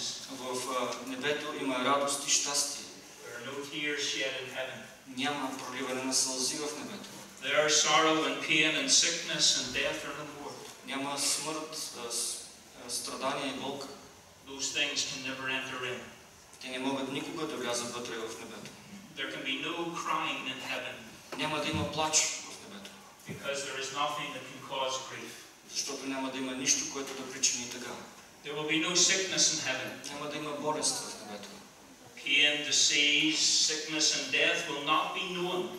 В небето има радост и щастие. There are no tears shed in heaven. Няма проливане на сълзи в небето. There are sorrow and pain and sickness and death are no more. Няма смърт, страдание и болка. Those things can never enter in. Те не могат никога да влязат вътре в небето. There can be no crying in heaven. Няма да има плач в небето. Because there is nothing that can cause grief. Защото няма да има нищо, което да причини тъга. There will be no sickness in heaven. Няма да има болест в небето. Pain, disease, sickness and death will not be known.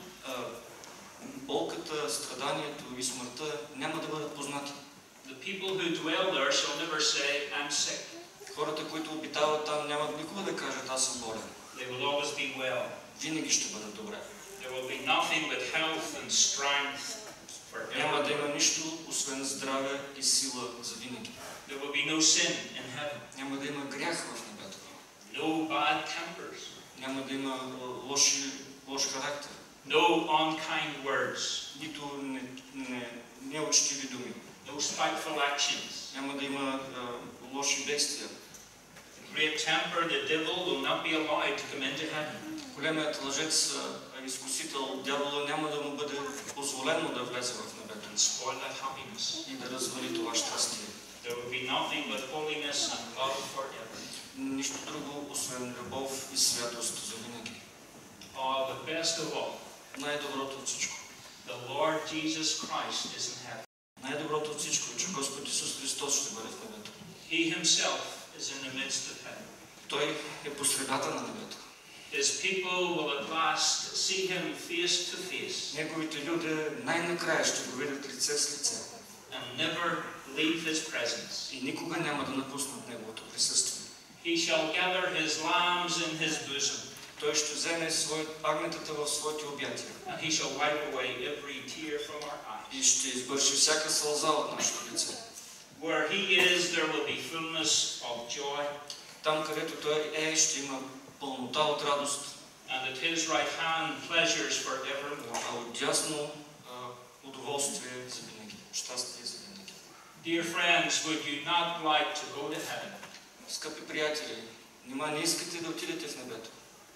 Болката, страданието и смъртта няма да бъдат познати. The people who dwell there shall never say, I'm sick. Хората, които обитават там, няма никога да кажат, аз съм болен. They will always be well. Винаги ще бъдат добре. There will be nothing but health and strength Няма да forever. има нищо, освен здраве и сила за винаги. There will be no sin in heaven. Няма да има грях в небето. No bad tempers. Няма да има лош характер. No unkind words. Нито неучтиви думи. No spiteful actions. Няма да има лоши действия. The great temper, the devil, will not be allowed to come into heaven. Големият лъжец, изкусител, дявола, няма да му бъде позволено да влезе в небето And spoil that happiness. и да развали това щастие. There will be nothing but holiness and love forever. Нищо друго, освен любов и святост за винаги. The best of all, Най-доброто от всичко. the Lord Jesus Christ is in heaven. Най-доброто от всичко е, че Господ Исус Христос ще бъде в небето. He himself is in the midst of heaven. Той е по средата на небето. His people will at last see him face to face Неговите люди най-накрая ще го видят лице с лице. and never leave his presence. И никога няма да напуснат неговото присъствие. He shall gather his lambs in his bosom, Той ще вземе агнетата в своите обятия and he shall wipe away every tear from our eyes. и ще избърши всяка сълза от нашето лице. Where he is, there will be fullness of joy, Там, където Той е, ще има пълнота от радост, and at his right hand pleasures forevermore. а отдясно удоволствие за винаги, щастие за винаги. Dear friends, would you not like to go to heaven? Скъпи приятели, нима не искате да отидете в небето?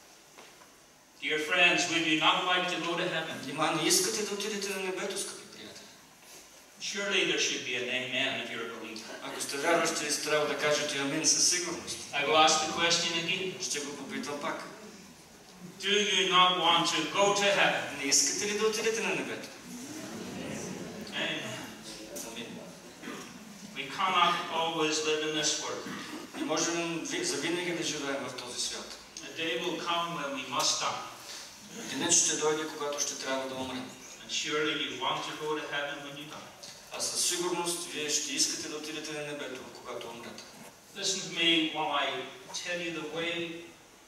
Dear friends, would you not like to go to heaven? Нима не искате да отидете на небето, скъпи приятели? Surely there should be an amen if you're a believer. Ако сте вярващи, трябва да кажете амин със сигурност. I will ask the question again. Ще го попитам пак. Do you not want to go to heaven? Не искате ли да отидете на небето? Amen. Амин. We cannot always live in this world. Не можем завинаги да живеем в този свят. A day will come when we must die. Денят ще дойде, когато ще трябва да умрем. And surely you want to go to heaven when you die. А със сигурност вие ще искате да отидете на небето, когато умрете. Listen to me while I tell you the way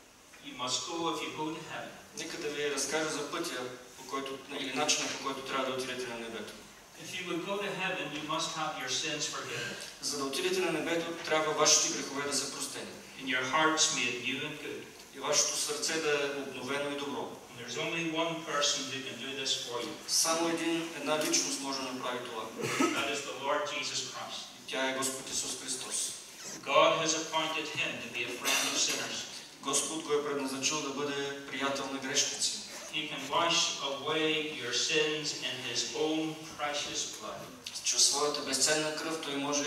you must go if you go to heaven. Нека да ви разкажа за пътя, по който, или начина, по който трябва да отидете на небето. If you would go to heaven, you must have your sins forgiven. За да отидете на небето, трябва вашите грехове да са простени. And your hearts made new and good. И вашето сърце да е обновено и добро. And there's only one person who can do this for you. Само една личност може да направи това. That is the Lord Jesus Christ. И тя е Господ Исус Христос. God has appointed him to be a friend of sinners. Господ го е предназначил да бъде приятел на грешници. He can wash away your sins in his own precious blood. Чрез своята безценна кръв той може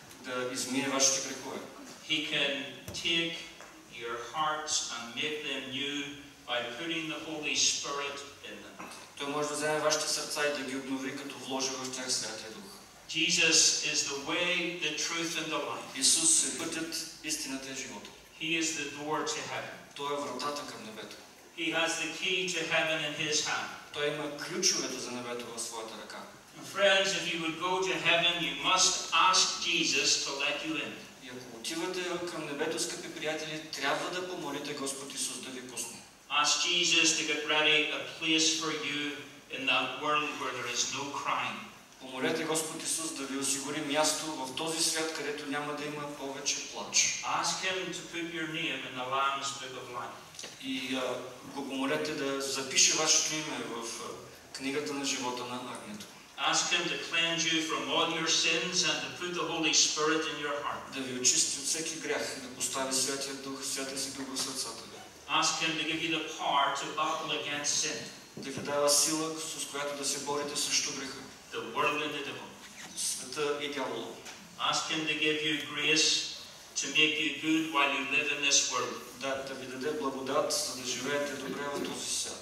да измие вашите грехове. He can take your hearts and make them new by putting the Holy Spirit in them. Той може да вземе вашите сърца и да ги обнови, като вложи в тях Святия Дух. Jesus is the way, the truth and the life. Исус е пътят, истината и живота. He is the door to heaven. Той е вратата към небето. He has the key to heaven in his hand. Той има ключовете за небето в своята ръка. And friends, if you would go to heaven, you must ask Jesus to let you in. И ако отивате към небето, скъпи приятели, трябва да помолите Господ Исус да ви пусне. Ask Jesus to get ready a place for you in that world where there is no crying. Помолете Господ Исус да ви осигури място в този свят, където няма да има повече плач. Ask him to put your name in the Lamb's Book of Life. И го помолете да запише вашето име в книгата на живота на Агнето. Ask him to cleanse you from all your sins and to put the Holy Spirit in your heart. Да ви очисти от всеки грях и да постави Святия Дух, Святия си Дух в сърцата ви. Ask him to give you the power to battle against sin, Да ви дава сила, с която да се борите срещу греха, the world and the devil. света и дявола. Ask him to give you grace to make you good while you live in this world. Да ви даде благодат, за да живеете добре в този свят.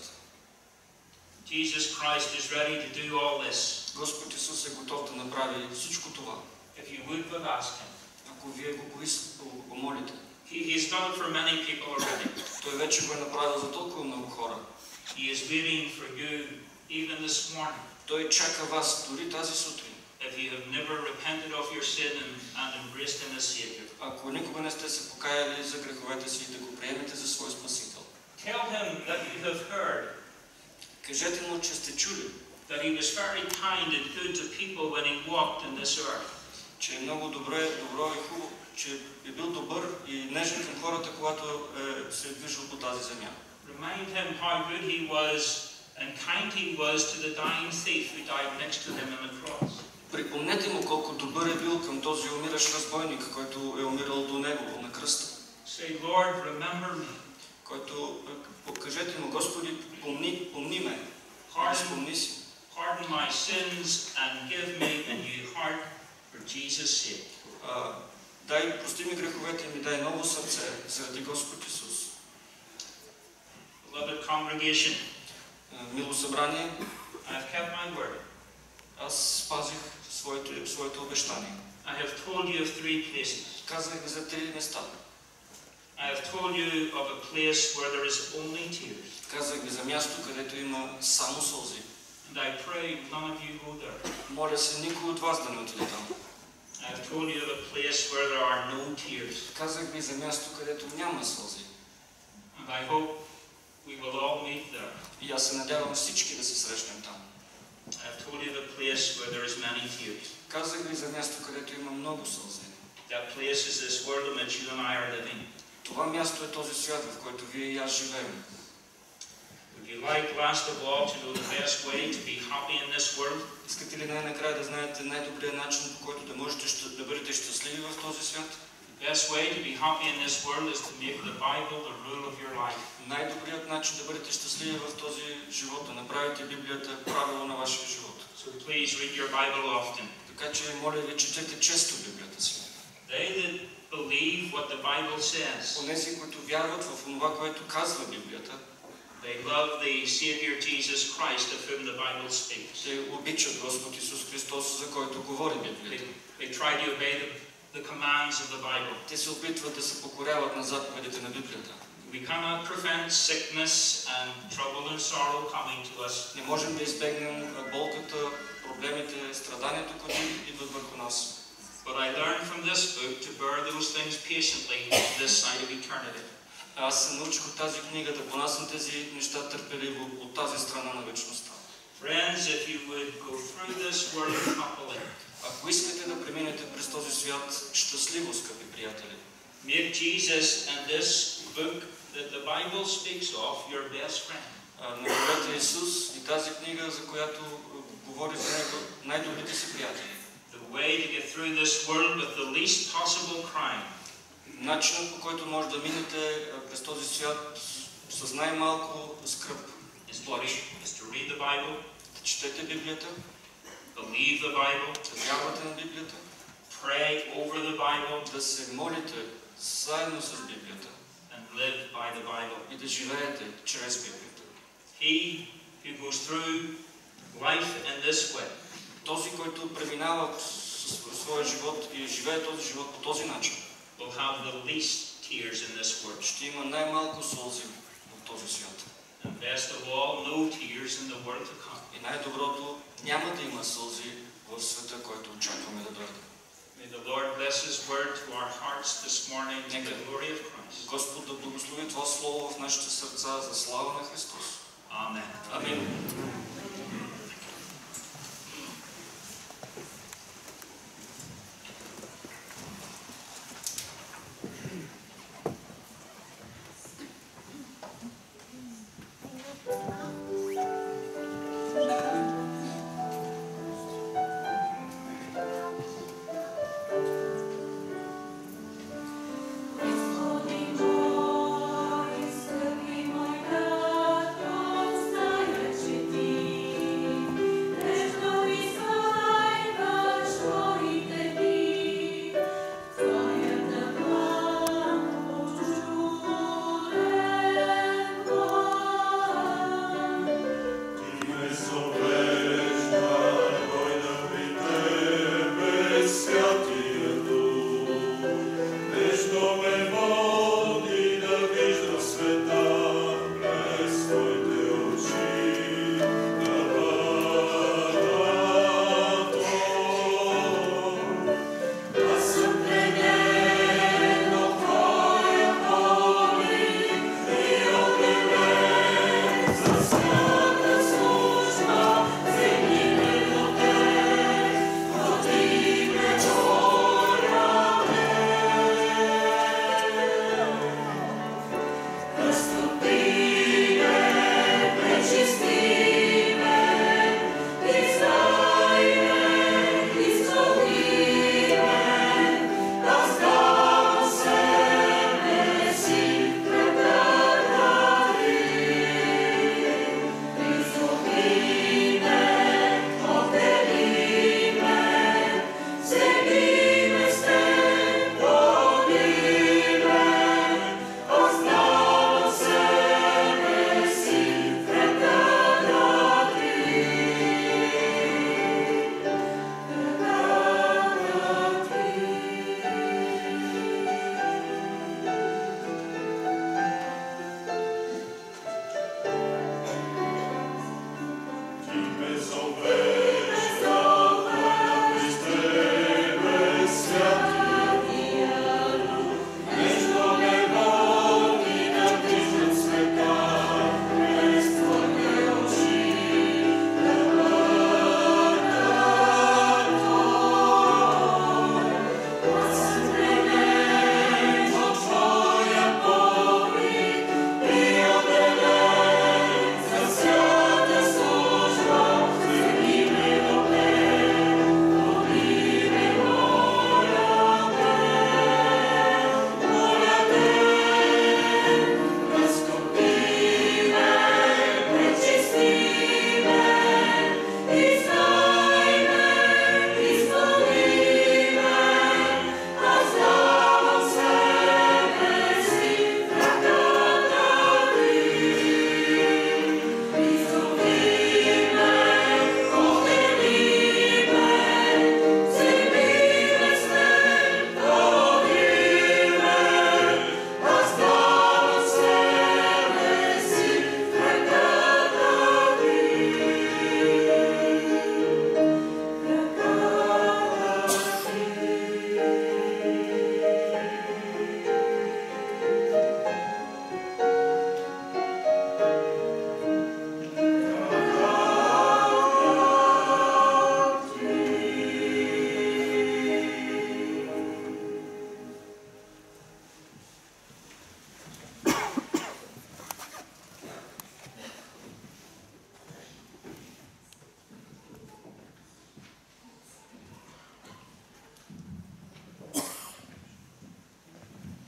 Jesus Christ is ready to do all this. Господ Исус е готов да направи всичко това. If you would but ask him. Ако вие го молите. He's done it for many people already. Той вече го е направил за толкова много хора. He is waiting for you even this morning. Той чака вас дори тази сутрин. If you have never repented of your sin and embraced him as Savior. Ако никога не сте се покаяли за греховете си, да го приемете за свой Спасител. Tell him that you have heard. Кажете му, че сте чули. That he was very kind and good to people when he walked in this earth. Че е много добро и хубаво, че е бил добър и нежен към хората, когато се е движил по тази земя. Remind him how good he was and kind he was to the dying thief who died next to him on the cross. Припомнете му колко добър е бил към този умиращ разбойник, който е умирал до него на кръста. Say, Lord, remember me. Който покажете му, Господи, помни ме. Спомни си. Pardon my sins and give me a new heart for Jesus' sake. Дай, прости ми греховете и ми дай ново сърце заради Господ Исус. Beloved congregation, Мило събрание, I have kept my word. аз спазих своето обещание. I have told you of 3 places. Казах ви за 3 места. I have told you of a place where there is only tears. Казах ви за място, където има само сълзи. And I pray none of you go there. Моля се, никой от вас да не отиде там. I have told you of a place where there are no tears. Казах ви за място, където няма сълзи. And I hope we will all meet there. И аз се надявам всички да се срещнем там. I have told you of a place where there is many tears. Казах ви за място, където има много сълзи. That place is this world in which you and I are living. Това място е този свят, в който вие и аз живеем. Would you like, last of all, to know the best way to be happy in this world? Искате ли най-накрая да знаете най-добрият начин, по който да можете да бъдете щастливи в този свят? The best way to be happy in this world is to make the Bible the rule of your life. Най-добрият начин да бъдете щастливи в този живот, да направите Библията правило на вашия живот. So please read your Bible often. Така че, моля ви, четете често Библията си. They that believe what the Bible says. Онези, които вярват в това, което казва Библията, they love the Savior Jesus Christ of whom the Bible speaks. Те обичат Господ Исус Христос, за който говори Библията. They try to obey the commands of the Bible. Те се опитват да се покоряват на заповедите на Библията. We cannot prevent sickness and trouble and sorrow coming to us. Не можем да избегнем болката, проблемите, страданието, които идват върху нас. But I learned from this book to bear those things patiently this side of eternity. Аз се научих от тази книга да понасям тези неща търпеливо от тази страна на вечността. Friends, if you would go through this world happily, Ако искате да преминете през този свят щастливо, скъпи приятели, make Jesus and this book that the Bible speaks of your best friend. направете Исус и тази книга, за която говори за най-добрите си приятели. The way to get through this world with the least possible crime. Начинът, по който може да минете през този свят с най-малко скръб. Is to read the Bible, Да четете Библията, believe the Bible, да вярвате на Библията, pray over the Bible, да се молите заедно с Библията and live by the Bible. и да живеете чрез Библията. He who goes through life in this way Този, който преминава своя живот и живее този живот по този начин, will have the least tears in this world. ще има най-малко сълзи в този свят. And best of all, no tears in the world to come. И най-доброто, няма да има сълзи в света, който очакваме да дойде. May the Lord bless His word to our hearts this morning to the glory of Christ. Господ да благослови това слово в нашите сърца за слава на Христос. Amen. Амин. Господи мой, скъпи мой брат, простая, че ти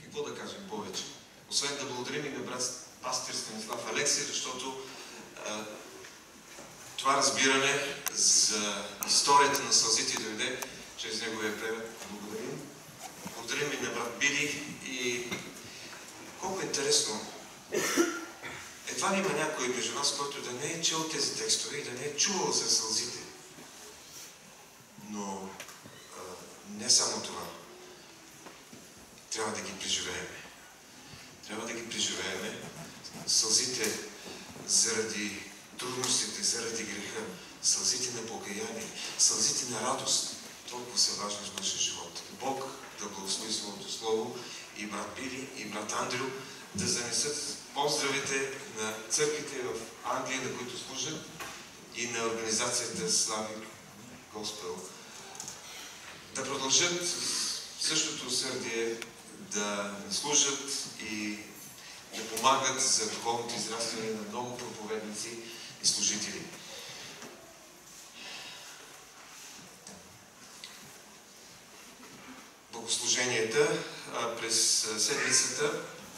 Какво да кажем повече? Освен да благодарим и на брат пастир Станислав Алексий, защото това разбиране за историята на сълзите дойде чрез неговия превод. Благодарим. Благодарим и на брат Биди. И колко интересно, едва ли има някой между нас, който да не е чел тези текстове и да не е чувал за сълзите. Но не само това. Трябва да ги преживеем. Трябва да ги преживеем. Сълзите заради трудностите, заради греха, сълзите на покаяние, сълзите на радост, толкова са важни в нашия живот. Бог да благослови своето слово и брат Биди, и брат Андрю да занесат поздравите на църквите в Англия, на които служат, и на организацията Слави Госпел. Да продължат същото усърдие да служат и да помагат за духовното израстване на много проповедници и служители. Богослуженията през седмицата,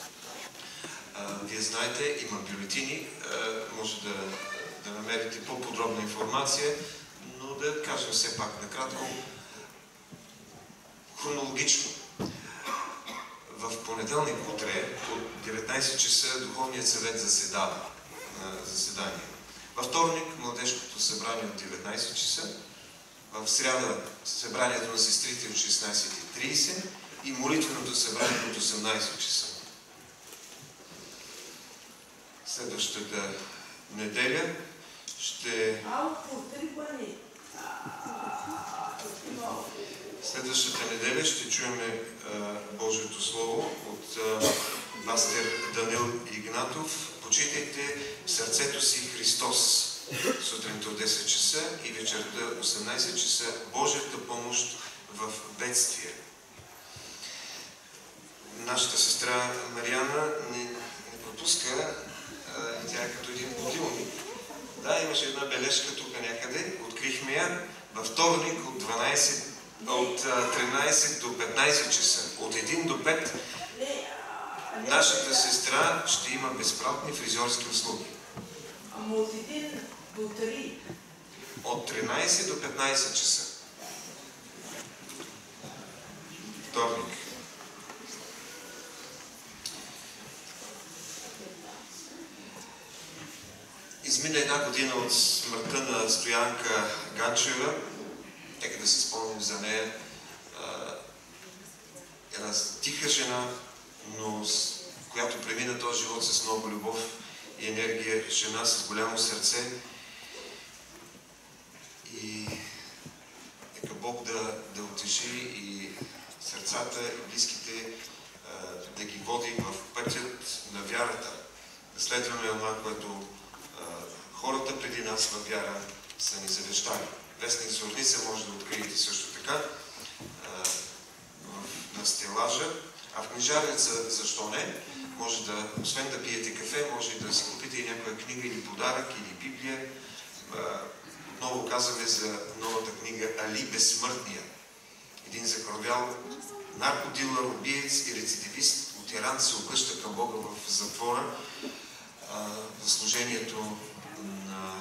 вие знаете, има бюлетини, може да намерите по-подробна информация, но да кажем все пак накратко, хронологично. В понеделник утре от 19 часа Духовният съвет заседава на заседание. Във вторник младежкото събрание от 19 часа. В сряда събранието на сестрите от 16:30 и молитвеното събрание от 18 часа. Следващата неделя ще... Следващата неделя ще чуем Божието Слово от пастир Данил Игнатов. Почитайте в сърцето си Христос. Сутринта от 10 часа и вечерта 18 часа. Божията помощ в бедствие. Нашата сестра Мариана не пропуска, тя е като един будилник. Да, имаше една бележка тук някъде, открихме я във вторник от 13 до 15 часа. От 1 до 5 нашата сестра ще има безплатни фризьорски услуги. От 1 до 3. От 13 до 15 часа. Вторник. Измина една година от смъртта на Стоянка Ганчева. Нека да се спомним за нея. Една тиха жена, но която премина този живот с много любов и енергия, жена с голямо сърце. И нека Бог да утеши и сърцата и близките, да ги води в пътят на вярата. Да следваме това, което хората преди нас във вяра са ни завещали. Вестник Зорница може да откриете също така на стелажа, а в книжарница, защо не, може да, освен да пиете кафе, може да си купите и някоя книга или подарък, или Библия. Отново казваме за новата книга Али Безсмъртния. Един закървял наркодилър, убиец и рецидивист от Иран се обръща към Бога в затвора за служението на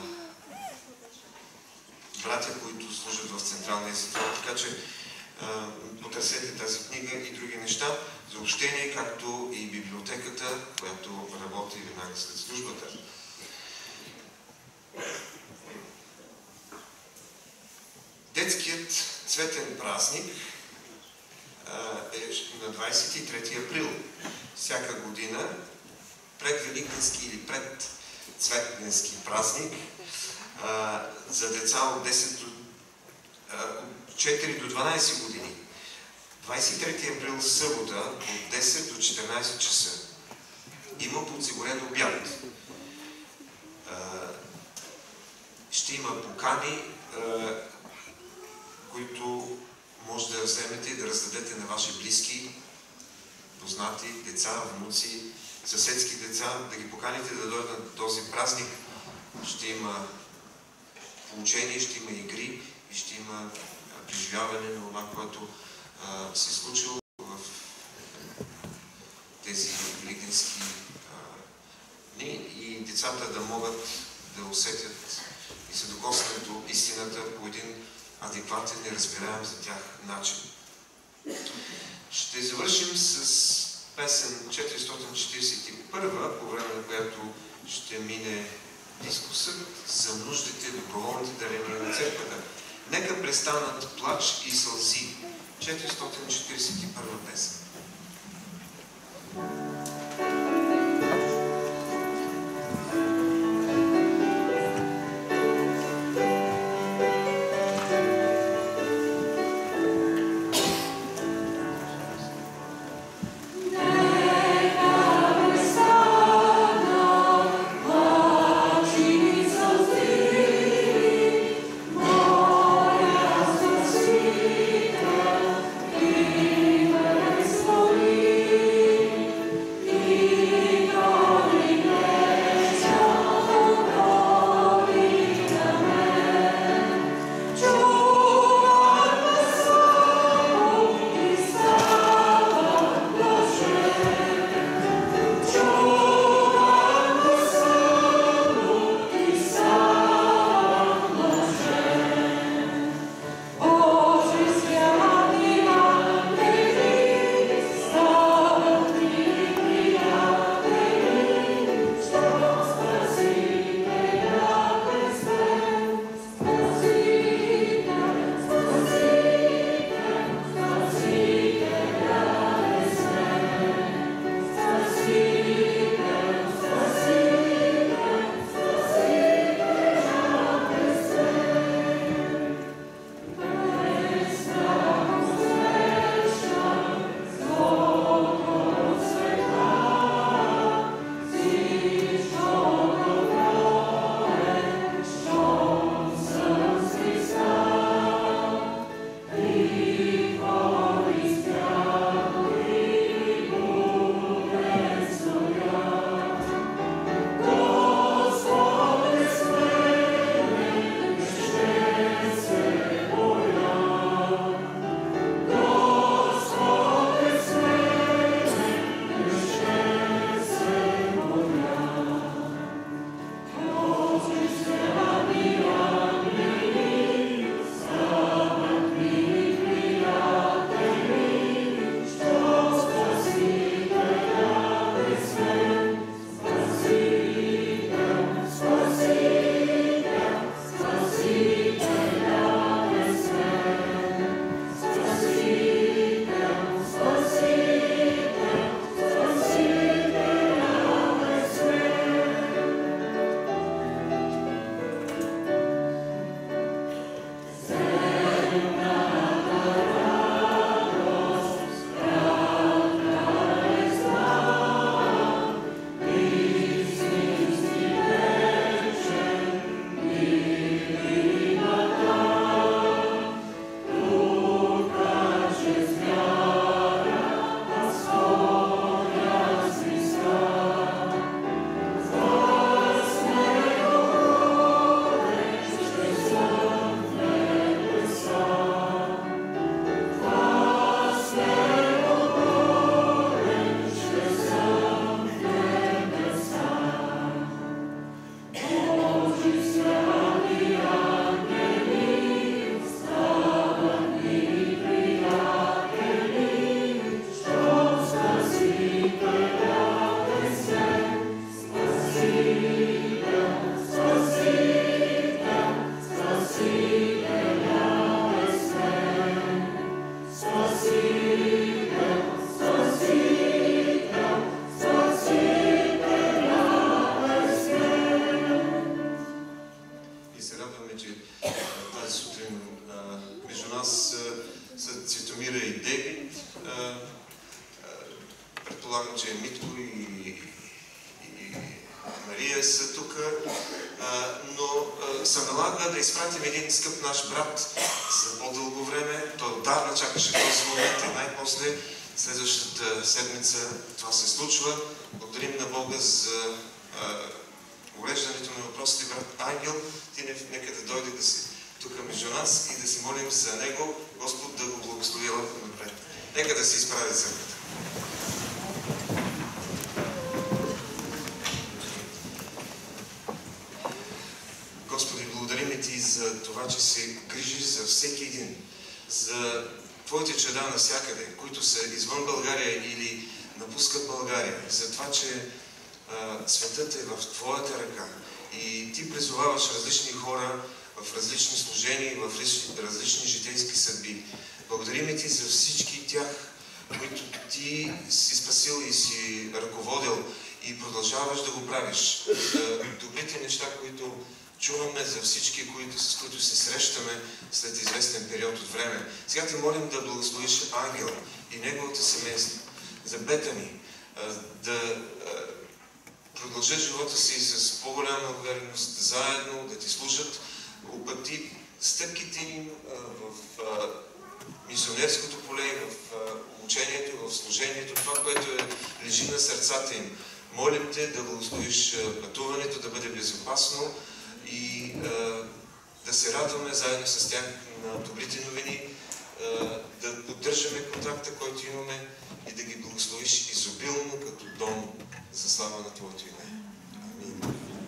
братя, които служат в Централния затвор. Така че потърсете тази книга и други неща за общение, както и библиотеката, която работи веднага след службата. Детският цветен празник е на 23 април. Всяка година пред Великденски или пред Цветненски празник за деца от 4 до 12 години. 23 април, събота, от 10 до 14 часа. Има подсигурен обяд. Ще има покани, които може да вземете и да раздадете на ваши близки, познати, деца, внуци, съседски деца, да ги поканите да дойдат на този празник. Ще има получение, ще има игри и ще има преживяване на това, което се е случило в децата да могат да усетят и се докоснат до истината по един адекватен и разбираем за тях начин. Ще завършим с песен 441, по време на която ще мине дискусът за нуждите, доброволните дарения на църквата. Нека престанат плач и сълзи. 441 песен. предполагам, че Митко и Мария са тук, но се налага да изпратим един скъп наш брат за по-дълго време. Той отдавна чакаше този момент и най-после следващата седмица това се случва. Благодарим на Бога за уреждането на въпросите. Брат Ангел, ти нека да дойде да си тук между нас и да си молим за него, Господ да го благослови напред. Нека да се изправи църквата. това, че се грижиш за всеки един, за твоите чеда навсякъде, които са извън България или напускат България, за това, че светът е в твоята ръка и ти призоваваш различни хора в различни служения, в различни житейски съдби. Благодарим ти за всички тях, които ти си спасил и си ръководил и продължаваш да го правиш. За добрите неща, които чуваме, за всички, с които се срещаме след известен период от време. Сега те молим да благословиш Ангел и неговото семейство, за Бетани, да продължат живота си с по-голяма увереност, заедно да ти служат, опъти стъпките им в мисионерското поле, в учението, в служението, това, което лежи на сърцата им. Молим те да благословиш пътуването, да бъде безопасно и да се радваме заедно с тях на добрите новини, да поддържаме контакта, който имаме и да ги благословиш изобилно като дом за слава на Твоето име. Амин.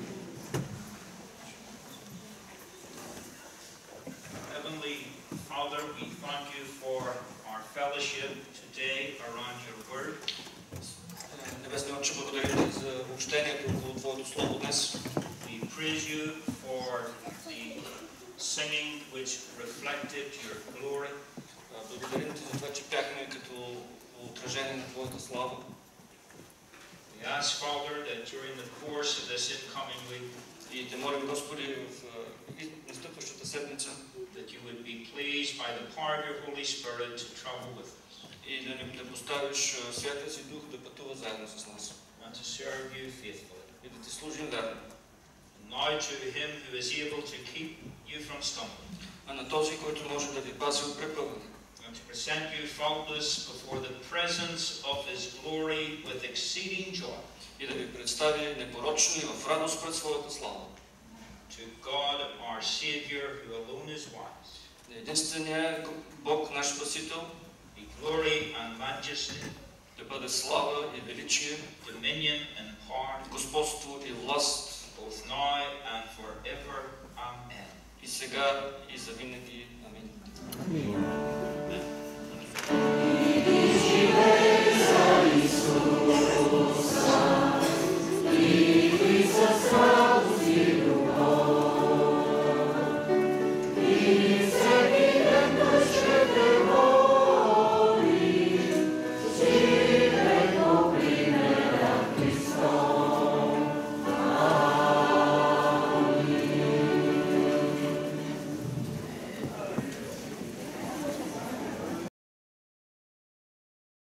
Heavenly Father, we thank you for our fellowship today around your word. Небесни Отче, благодарим ти за общението около Твоето Слово днес. We praise you for the singing which reflected your glory. Благодарим ти за това, че пяхме като отражение на Твоята слава. We ask, Father, that during the course of this incoming week, И те молим, Господи, в настъпващата седмица, that you would be pleased by the power of your Holy Spirit to travel with us и да поставиш Святия си Дух да пътува заедно с нас. and to serve you faithfully. И да ти служим верно. Now to him who is able to keep you from stumbling, А на този, който може да ви пази от препъване, and to present you faultless before the presence of his glory with exceeding joy, и да ви представи непорочни в радост пред своята слава. to God our Saviour, who alone is wise, На единствения Бог, наш Спасител, be glory and majesty, да бъде слава и величие, dominion and power, господство и власт, both now and forever. Amen. и сега, и завинаги. Амин. Амин.